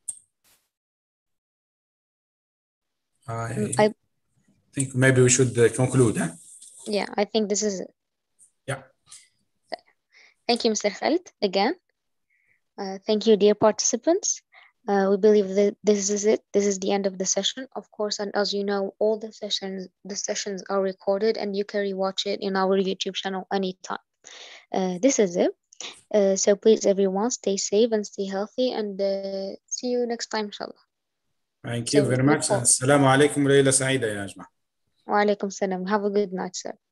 I, I think maybe we should uh, conclude. Huh? Yeah, I think this is it. Yeah. Thank you, Mister Khaled, again. Uh, thank you, dear participants. Uh, we believe that this is it. This is the end of the session, of course. And as you know, all the sessions, the sessions are recorded, and you can rewatch it in our YouTube channel anytime. Uh, this is it. Uh, so please, everyone, stay safe and stay healthy, and uh, see you next time, inshallah. Thank you So, very much. Assalamu alaikum wa layla sa'ida ya jama'a. Wa alaikum salam. Have a good night, sir.